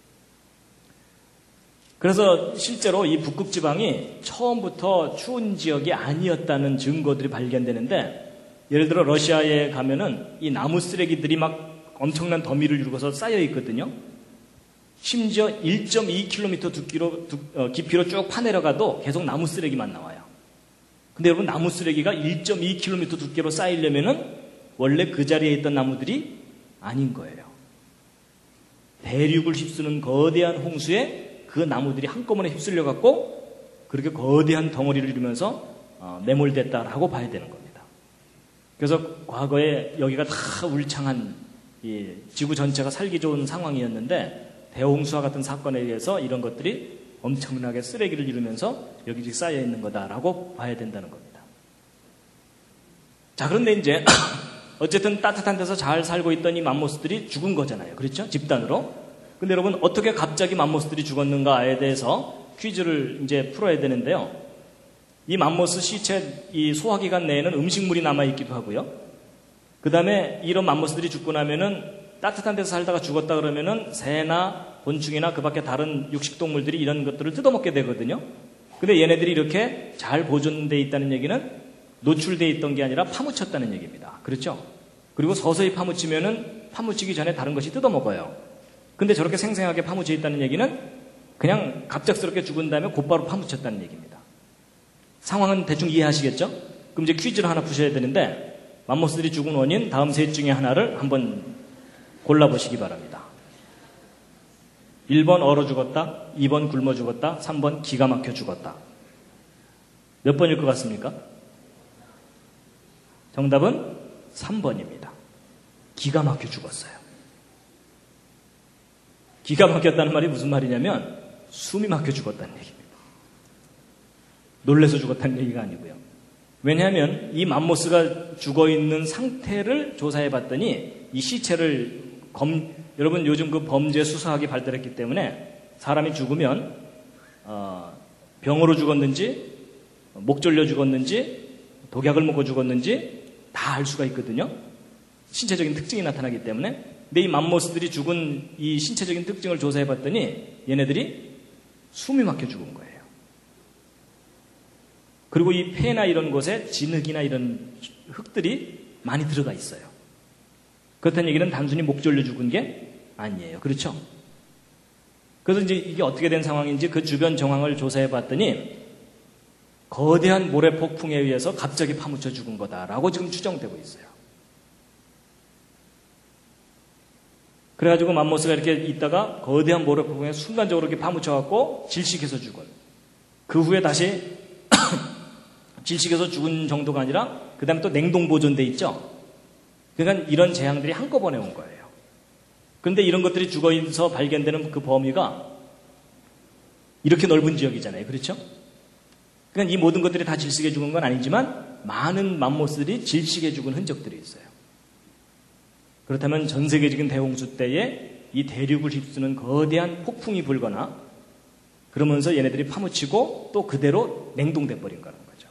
그래서 실제로 이 북극 지방이 처음부터 추운 지역이 아니었다는 증거들이 발견되는데 예를 들어 러시아에 가면은 이 나무 쓰레기들이 막 엄청난 더미를 이루고서 쌓여 있거든요. 심지어 1.2km 깊이로 쭉 파내려가도 계속 나무 쓰레기만 나와요. 근데 여러분 나무 쓰레기가 1.2km 두께로 쌓이려면은 원래 그 자리에 있던 나무들이 아닌 거예요. 대륙을 휩쓰는 거대한 홍수에 그 나무들이 한꺼번에 휩쓸려 갖고 그렇게 거대한 덩어리를 이루면서 매몰됐다라고 봐야 되는 겁니다. 그래서 과거에 여기가 다 울창한 지구 전체가 살기 좋은 상황이었는데 대홍수와 같은 사건에 의해서 이런 것들이 엄청나게 쓰레기를 이루면서 여기저기 쌓여 있는 거다라고 봐야 된다는 겁니다. 자, 그런데 이제 어쨌든 따뜻한 데서 잘 살고 있던 이 맘모스들이 죽은 거잖아요. 그렇죠? 집단으로. 근데 여러분 어떻게 갑자기 맘모스들이 죽었는가에 대해서 퀴즈를 이제 풀어야 되는데요. 이 맘모스 시체 이 소화기관 내에는 음식물이 남아있기도 하고요. 그 다음에 이런 맘모스들이 죽고 나면은 따뜻한 데서 살다가 죽었다 그러면은 새나 곤충이나 그 밖에 다른 육식동물들이 이런 것들을 뜯어먹게 되거든요. 근데 얘네들이 이렇게 잘 보존되어 있다는 얘기는 노출되어 있던 게 아니라 파묻혔다는 얘기입니다. 그렇죠? 그리고 서서히 파묻히면은 파묻히기 전에 다른 것이 뜯어먹어요. 근데 저렇게 생생하게 파묻혀 있다는 얘기는 그냥 갑작스럽게 죽은 다음에 곧바로 파묻혔다는 얘기입니다. 상황은 대충 이해하시겠죠? 그럼 이제 퀴즈를 하나 푸셔야 되는데 맘모스들이 죽은 원인 다음 셋 중에 하나를 한번 골라보시기 바랍니다. 1번 얼어 죽었다, 2번 굶어 죽었다, 3번 기가 막혀 죽었다. 몇 번일 것 같습니까? 정답은 3번입니다. 기가 막혀 죽었어요. 기가 막혔다는 말이 무슨 말이냐면 숨이 막혀 죽었다는 얘기입니다. 놀래서 죽었다는 얘기가 아니고요. 왜냐하면 이 맘모스가 죽어있는 상태를 조사해 봤더니 이 시체를 여러분 요즘 그 범죄 수사학이 발달했기 때문에 사람이 죽으면 병으로 죽었는지 목 졸려 죽었는지 독약을 먹고 죽었는지 다 알 수가 있거든요. 신체적인 특징이 나타나기 때문에. 근데 이 맘모스들이 죽은 이 신체적인 특징을 조사해 봤더니 얘네들이 숨이 막혀 죽은 거예요. 그리고 이 폐나 이런 곳에 진흙이나 이런 흙들이 많이 들어가 있어요. 그렇다는 얘기는 단순히 목 졸려 죽은 게 아니에요. 그렇죠? 그래서 이제 이게 어떻게 된 상황인지 그 주변 정황을 조사해 봤더니 거대한 모래 폭풍에 의해서 갑자기 파묻혀 죽은 거다라고 지금 추정되고 있어요. 그래가지고 맘모스가 이렇게 있다가 거대한 모래 폭풍에 순간적으로 이렇게 파묻혀갖고 질식해서 죽어요. 그 후에 다시 질식해서 죽은 정도가 아니라 그 다음에 또 냉동 보존돼 있죠. 그러니까 이런 재앙들이 한꺼번에 온 거예요. 그런데 이런 것들이 죽어서 발견되는 그 범위가 이렇게 넓은 지역이잖아요. 그렇죠? 그러니까 이 모든 것들이 다 질식해 죽은 건 아니지만 많은 맘모스들이 질식해 죽은 흔적들이 있어요. 그렇다면 전 세계적인 대홍수 때에 이 대륙을 휩쓰는 거대한 폭풍이 불거나 그러면서 얘네들이 파묻히고 또 그대로 냉동돼 버린 거라는 거죠.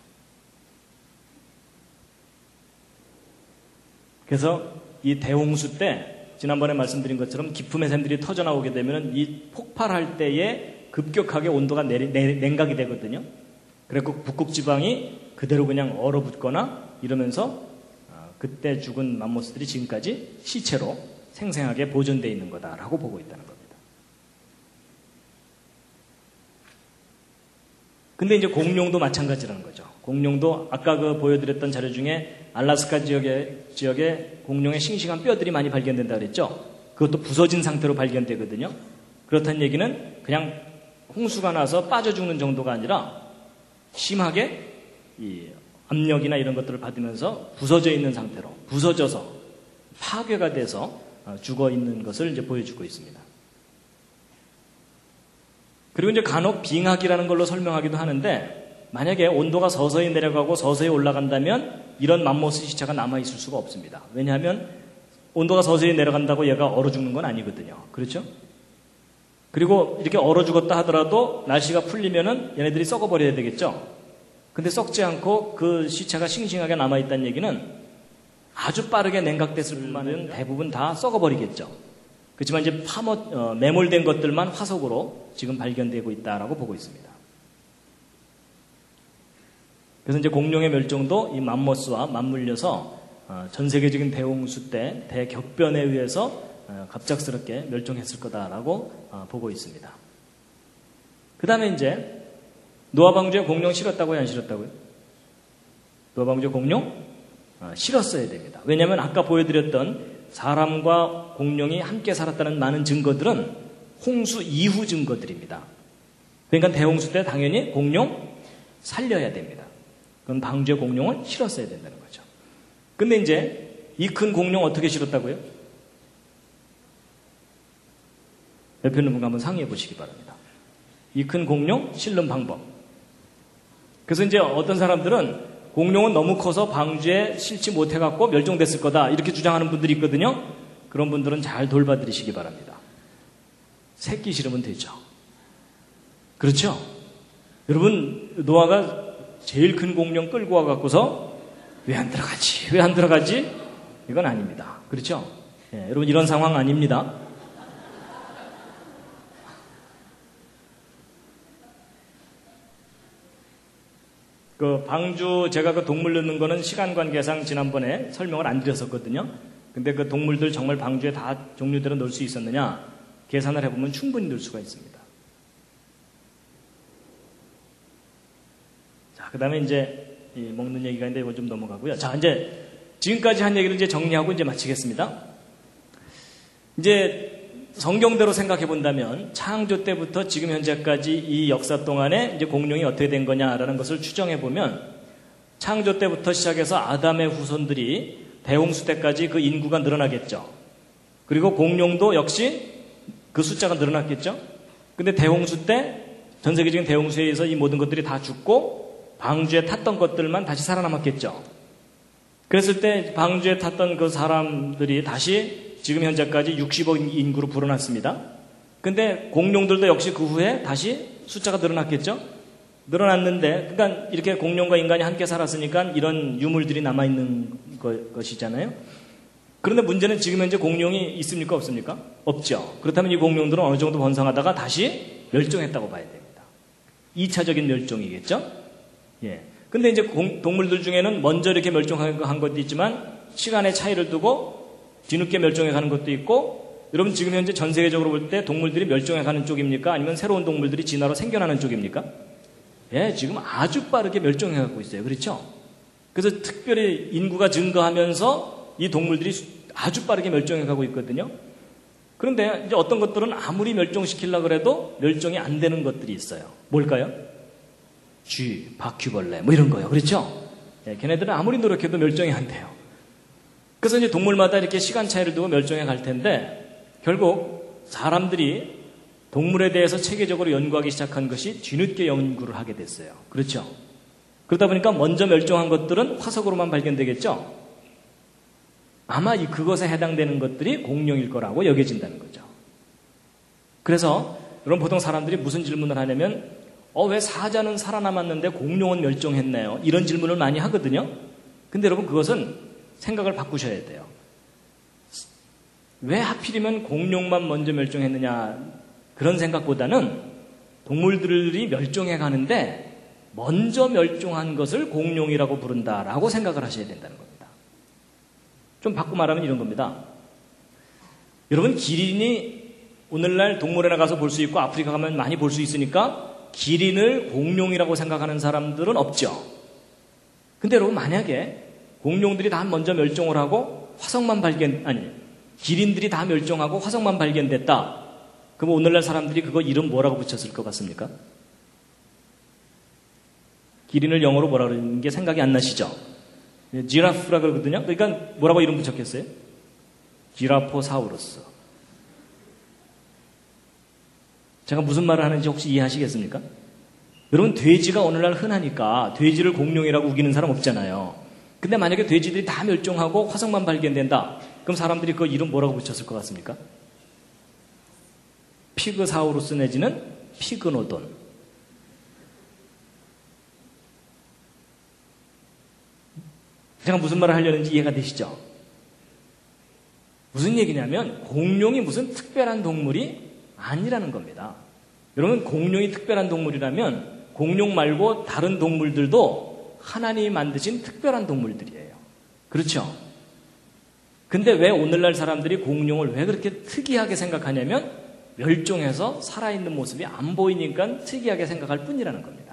그래서 이 대홍수 때 지난번에 말씀드린 것처럼 기품의 샘들이 터져나오게 되면 이 폭발할 때에 급격하게 온도가 냉각이 되거든요. 그래서 북극 지방이 그대로 그냥 얼어붙거나 이러면서 그때 죽은 맘모스들이 지금까지 시체로 생생하게 보존되어 있는 거다라고 보고 있다는 겁니다. 근데 이제 공룡도 마찬가지라는 거죠. 공룡도 아까 그 보여드렸던 자료 중에 알라스카 지역에 공룡의 싱싱한 뼈들이 많이 발견된다 그랬죠. 그것도 부서진 상태로 발견되거든요. 그렇다는 얘기는 그냥 홍수가 나서 빠져 죽는 정도가 아니라 심하게 이 압력이나 이런 것들을 받으면서 부서져 있는 상태로 부서져서 파괴가 돼서 죽어 있는 것을 이제 보여주고 있습니다. 그리고 이제 간혹 빙하기라는 걸로 설명하기도 하는데 만약에 온도가 서서히 내려가고 서서히 올라간다면 이런 맘모스 시체가 남아있을 수가 없습니다. 왜냐하면 온도가 서서히 내려간다고 얘가 얼어 죽는 건 아니거든요. 그렇죠? 그리고 이렇게 얼어 죽었다 하더라도 날씨가 풀리면은 얘네들이 썩어버려야 되겠죠? 근데 썩지 않고 그 시체가 싱싱하게 남아있다는 얘기는 아주 빠르게 냉각됐을 뿐만은 대부분 다 썩어버리겠죠. 그렇지만 이제 매몰된 것들만 화석으로 지금 발견되고 있다라고 보고 있습니다. 그래서 이제 공룡의 멸종도 이 맘모스와 맞물려서 전 세계적인 대홍수 때 대격변에 의해서 갑작스럽게 멸종했을 거다라고 보고 있습니다. 그 다음에 이제 노아 방주에 공룡 실었다고요? 안 실었다고요? 노아 방주에 공룡 실었어야 됩니다. 왜냐하면 아까 보여드렸던 사람과 공룡이 함께 살았다는 많은 증거들은 홍수 이후 증거들입니다. 그러니까 대홍수 때 당연히 공룡 살려야 됩니다. 그럼 방주에 공룡을 실었어야 된다는 거죠. 근데 이제 이 큰 공룡 어떻게 실었다고요? 옆에 있는 분과 한번 상의해 보시기 바랍니다. 이 큰 공룡 실는 방법. 그래서 이제 어떤 사람들은 공룡은 너무 커서 방주에 실지 못해갖고 멸종됐을 거다 이렇게 주장하는 분들이 있거든요. 그런 분들은 잘 돌봐드리시기 바랍니다. 새끼 실으면 되죠. 그렇죠? 여러분, 노아가 제일 큰 공룡 끌고 와갖고서 왜 안 들어가지? 왜 안 들어가지? 이건 아닙니다. 그렇죠? 예, 여러분, 이런 상황 아닙니다. 그 방주, 제가 그 동물 넣는 거는 시간 관계상 지난번에 설명을 안 드렸었거든요. 근데 그 동물들 정말 방주에 다 종류대로 넣을 수 있었느냐? 계산을 해보면 충분히 넣을 수가 있습니다. 자, 그 다음에 이제 먹는 얘기가 있는데 이거 좀 넘어가고요. 자, 이제 지금까지 한 얘기를 이제 정리하고 이제 마치겠습니다. 이제 성경대로 생각해 본다면 창조 때부터 지금 현재까지 이 역사 동안에 이제 공룡이 어떻게 된 거냐라는 것을 추정해 보면 창조 때부터 시작해서 아담의 후손들이 대홍수 때까지 그 인구가 늘어나겠죠. 그리고 공룡도 역시 그 숫자가 늘어났겠죠. 근데 대홍수 때 전 세계적인 대홍수에 의해서 이 모든 것들이 다 죽고 방주에 탔던 것들만 다시 살아남았겠죠. 그랬을 때 방주에 탔던 그 사람들이 다시 지금 현재까지 60억 인구로 불어났습니다. 근데 공룡들도 역시 그 후에 다시 숫자가 늘어났겠죠? 늘어났는데, 그러니까 이렇게 공룡과 인간이 함께 살았으니까 이런 유물들이 남아있는 것이잖아요. 그런데 문제는 지금 현재 공룡이 있습니까? 없습니까? 없죠. 그렇다면 이 공룡들은 어느 정도 번성하다가 다시 멸종했다고 봐야 됩니다. 2차적인 멸종이겠죠? 예. 근데 이제 동물들 중에는 먼저 이렇게 멸종한 것도 있지만 시간의 차이를 두고 뒤늦게 멸종해 가는 것도 있고, 여러분 지금 현재 전 세계적으로 볼 때 동물들이 멸종해 가는 쪽입니까? 아니면 새로운 동물들이 진화로 생겨나는 쪽입니까? 예, 지금 아주 빠르게 멸종해 가고 있어요. 그렇죠? 그래서 특별히 인구가 증가하면서 이 동물들이 아주 빠르게 멸종해 가고 있거든요. 그런데 이제 어떤 것들은 아무리 멸종시키려고 해도 멸종이 안 되는 것들이 있어요. 뭘까요? 쥐, 바퀴벌레, 뭐 이런 거요. 그렇죠? 예, 걔네들은 아무리 노력해도 멸종이 안 돼요. 그래서 이제 동물마다 이렇게 시간 차이를 두고 멸종해 갈 텐데, 결국 사람들이 동물에 대해서 체계적으로 연구하기 시작한 것이 뒤늦게 연구를 하게 됐어요. 그렇죠? 그러다 보니까 먼저 멸종한 것들은 화석으로만 발견되겠죠? 아마 그것에 해당되는 것들이 공룡일 거라고 여겨진다는 거죠. 그래서 여러분 보통 사람들이 무슨 질문을 하냐면 왜 사자는 살아남았는데 공룡은 멸종했나요? 이런 질문을 많이 하거든요. 근데 여러분 그것은 생각을 바꾸셔야 돼요. 왜 하필이면 공룡만 먼저 멸종했느냐, 그런 생각보다는 동물들이 멸종해 가는데 먼저 멸종한 것을 공룡이라고 부른다라고 생각을 하셔야 된다는 겁니다. 좀 바꿔 말하면 이런 겁니다. 여러분 기린이 오늘날 동물원에 가서 볼 수 있고 아프리카 가면 많이 볼 수 있으니까 기린을 공룡이라고 생각하는 사람들은 없죠. 근데 여러분 만약에 공룡들이 다 먼저 멸종을 하고 기린들이 다 멸종하고 화석만 발견됐다. 그럼 오늘날 사람들이 그거 이름 뭐라고 붙였을 것 같습니까? 기린을 영어로 뭐라 그러는 게 생각이 안 나시죠? 지라프라 그러거든요. 그러니까 뭐라고 이름 붙였겠어요? 지라포사우루스. 제가 무슨 말을 하는지 혹시 이해하시겠습니까? 여러분 돼지가 오늘날 흔하니까 돼지를 공룡이라고 우기는 사람 없잖아요. 근데 만약에 돼지들이 다 멸종하고 화석만 발견된다. 그럼 사람들이 그 이름 뭐라고 붙였을 것 같습니까? 피그사우루스 내지는 피그노돈. 제가 무슨 말을 하려는지 이해가 되시죠? 무슨 얘기냐면 공룡이 무슨 특별한 동물이 아니라는 겁니다. 여러분 공룡이 특별한 동물이라면 공룡 말고 다른 동물들도 하나님이 만드신 특별한 동물들이에요. 그렇죠? 근데 왜 오늘날 사람들이 공룡을 왜 그렇게 특이하게 생각하냐면 멸종해서 살아있는 모습이 안 보이니까 특이하게 생각할 뿐이라는 겁니다.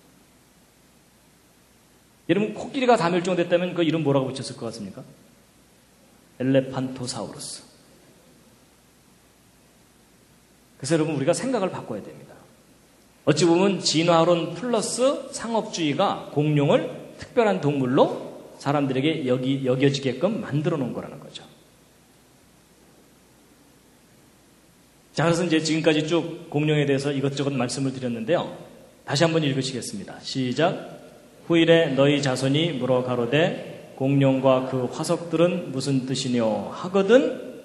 여러분 코끼리가 다 멸종됐다면 그 이름 뭐라고 붙였을 것 같습니까? 엘레판토사우루스. 그래서 여러분 우리가 생각을 바꿔야 됩니다. 어찌 보면 진화론 플러스 상업주의가 공룡을 특별한 동물로 사람들에게 여겨지게끔 만들어 놓은 거라는 거죠. 자, 그래서 이제 지금까지 쭉 공룡에 대해서 이것저것 말씀을 드렸는데요. 다시 한번 읽으시겠습니다. 시작. 후일에 너희 자손이 물어 가로되 공룡과 그 화석들은 무슨 뜻이뇨 하거든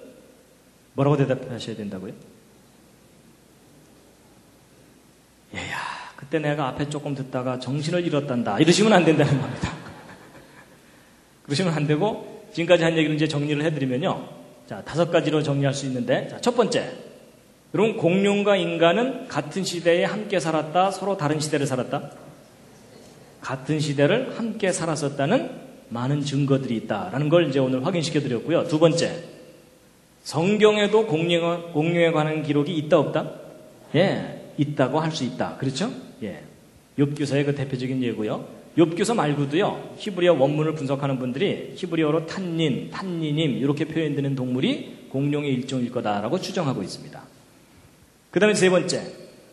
뭐라고 대답하셔야 된다고요? 얘야, 그 그때 내가 앞에 조금 듣다가 정신을 잃었단다. 이러시면 안 된다는 겁니다. 그러시면 안 되고, 지금까지 한 얘기를 이제 정리를 해드리면요. 자, 5가지로 정리할 수 있는데, 자, 첫 번째. 여러분, 공룡과 인간은 같은 시대에 함께 살았다, 서로 다른 시대를 살았다? 같은 시대를 함께 살았었다는 많은 증거들이 있다라는 걸 이제 오늘 확인시켜 드렸고요. 두 번째. 성경에도 공룡에 관한 기록이 있다, 없다? 예, 있다고 할 수 있다. 그렇죠? 예. 욥기서의 그 대표적인 예고요. 욥기서 말고도요, 히브리어 원문을 분석하는 분들이 히브리어로 탄니님 이렇게 표현되는 동물이 공룡의 일종일 거다라고 추정하고 있습니다. 그 다음에 세 번째,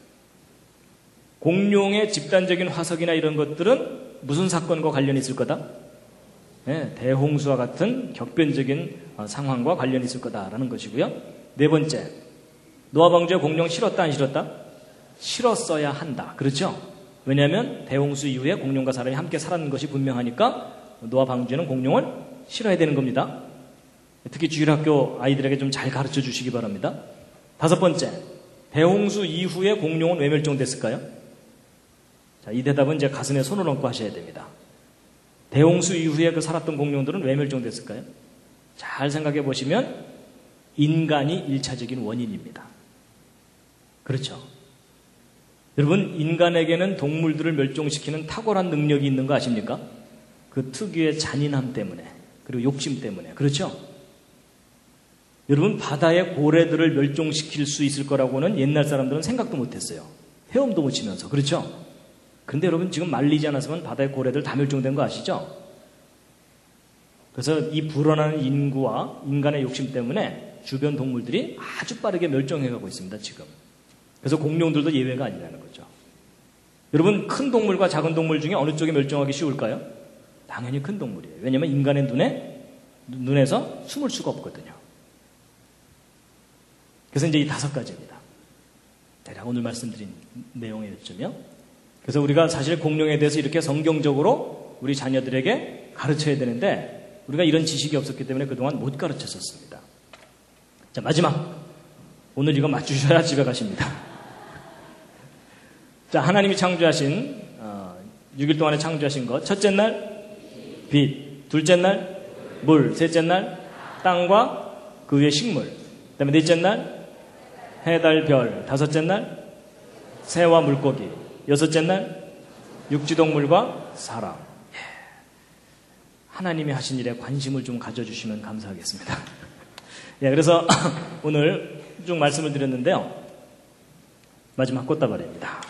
공룡의 집단적인 화석이나 이런 것들은 무슨 사건과 관련이 있을 거다? 네, 대홍수와 같은 격변적인 상황과 관련이 있을 거다라는 것이고요. 네 번째, 노아 방주에 공룡 실었다 안 실었다? 실었어야 한다. 그렇죠? 왜냐하면 대홍수 이후에 공룡과 사람이 함께 살았는 것이 분명하니까 노아 방주에는 공룡을 실어야 되는 겁니다. 특히 주일학교 아이들에게 좀 잘 가르쳐 주시기 바랍니다. 다섯 번째, 대홍수 이후에 공룡은 왜 멸종됐을까요? 자, 이 대답은 이제 가슴에 손을 얹고 하셔야 됩니다. 대홍수 이후에 그 살았던 공룡들은 왜 멸종됐을까요? 잘 생각해 보시면 인간이 1차적인 원인입니다. 그렇죠? 여러분, 인간에게는 동물들을 멸종시키는 탁월한 능력이 있는 거 아십니까? 그 특유의 잔인함 때문에, 그리고 욕심 때문에. 그렇죠? 여러분, 바다의 고래들을 멸종시킬 수 있을 거라고는 옛날 사람들은 생각도 못했어요. 헤엄도 못 치면서. 그렇죠? 그런데 여러분, 지금 말리지 않았으면 바다의 고래들 다 멸종된 거 아시죠? 그래서 이 불어나는 인구와 인간의 욕심 때문에 주변 동물들이 아주 빠르게 멸종해가고 있습니다, 지금. 그래서 공룡들도 예외가 아니라는 거죠. 여러분, 큰 동물과 작은 동물 중에 어느 쪽이 멸종하기 쉬울까요? 당연히 큰 동물이에요. 왜냐하면 인간의 눈에서 숨을 수가 없거든요. 그래서 이제 이 5가지입니다. 대략 오늘 말씀드린 내용이었죠. 그래서 우리가 사실 공룡에 대해서 이렇게 성경적으로 우리 자녀들에게 가르쳐야 되는데 우리가 이런 지식이 없었기 때문에 그동안 못 가르쳤었습니다. 자, 마지막. 오늘 이거 맞추셔야 집에 가십니다. 자, 하나님이 창조하신 6일 동안에 창조하신 것. 첫째 날 빛, 둘째 날 물, 셋째 날 땅과 그 위에 식물, 그 다음에 넷째 날 해, 달, 별, 다섯째 날 새와 물고기, 여섯째 날 육지동물과 사람. 하나님이 하신 일에 관심을 좀 가져주시면 감사하겠습니다. 예, 그래서 오늘 쭉 말씀을 드렸는데요. 마지막 꽃다발입니다.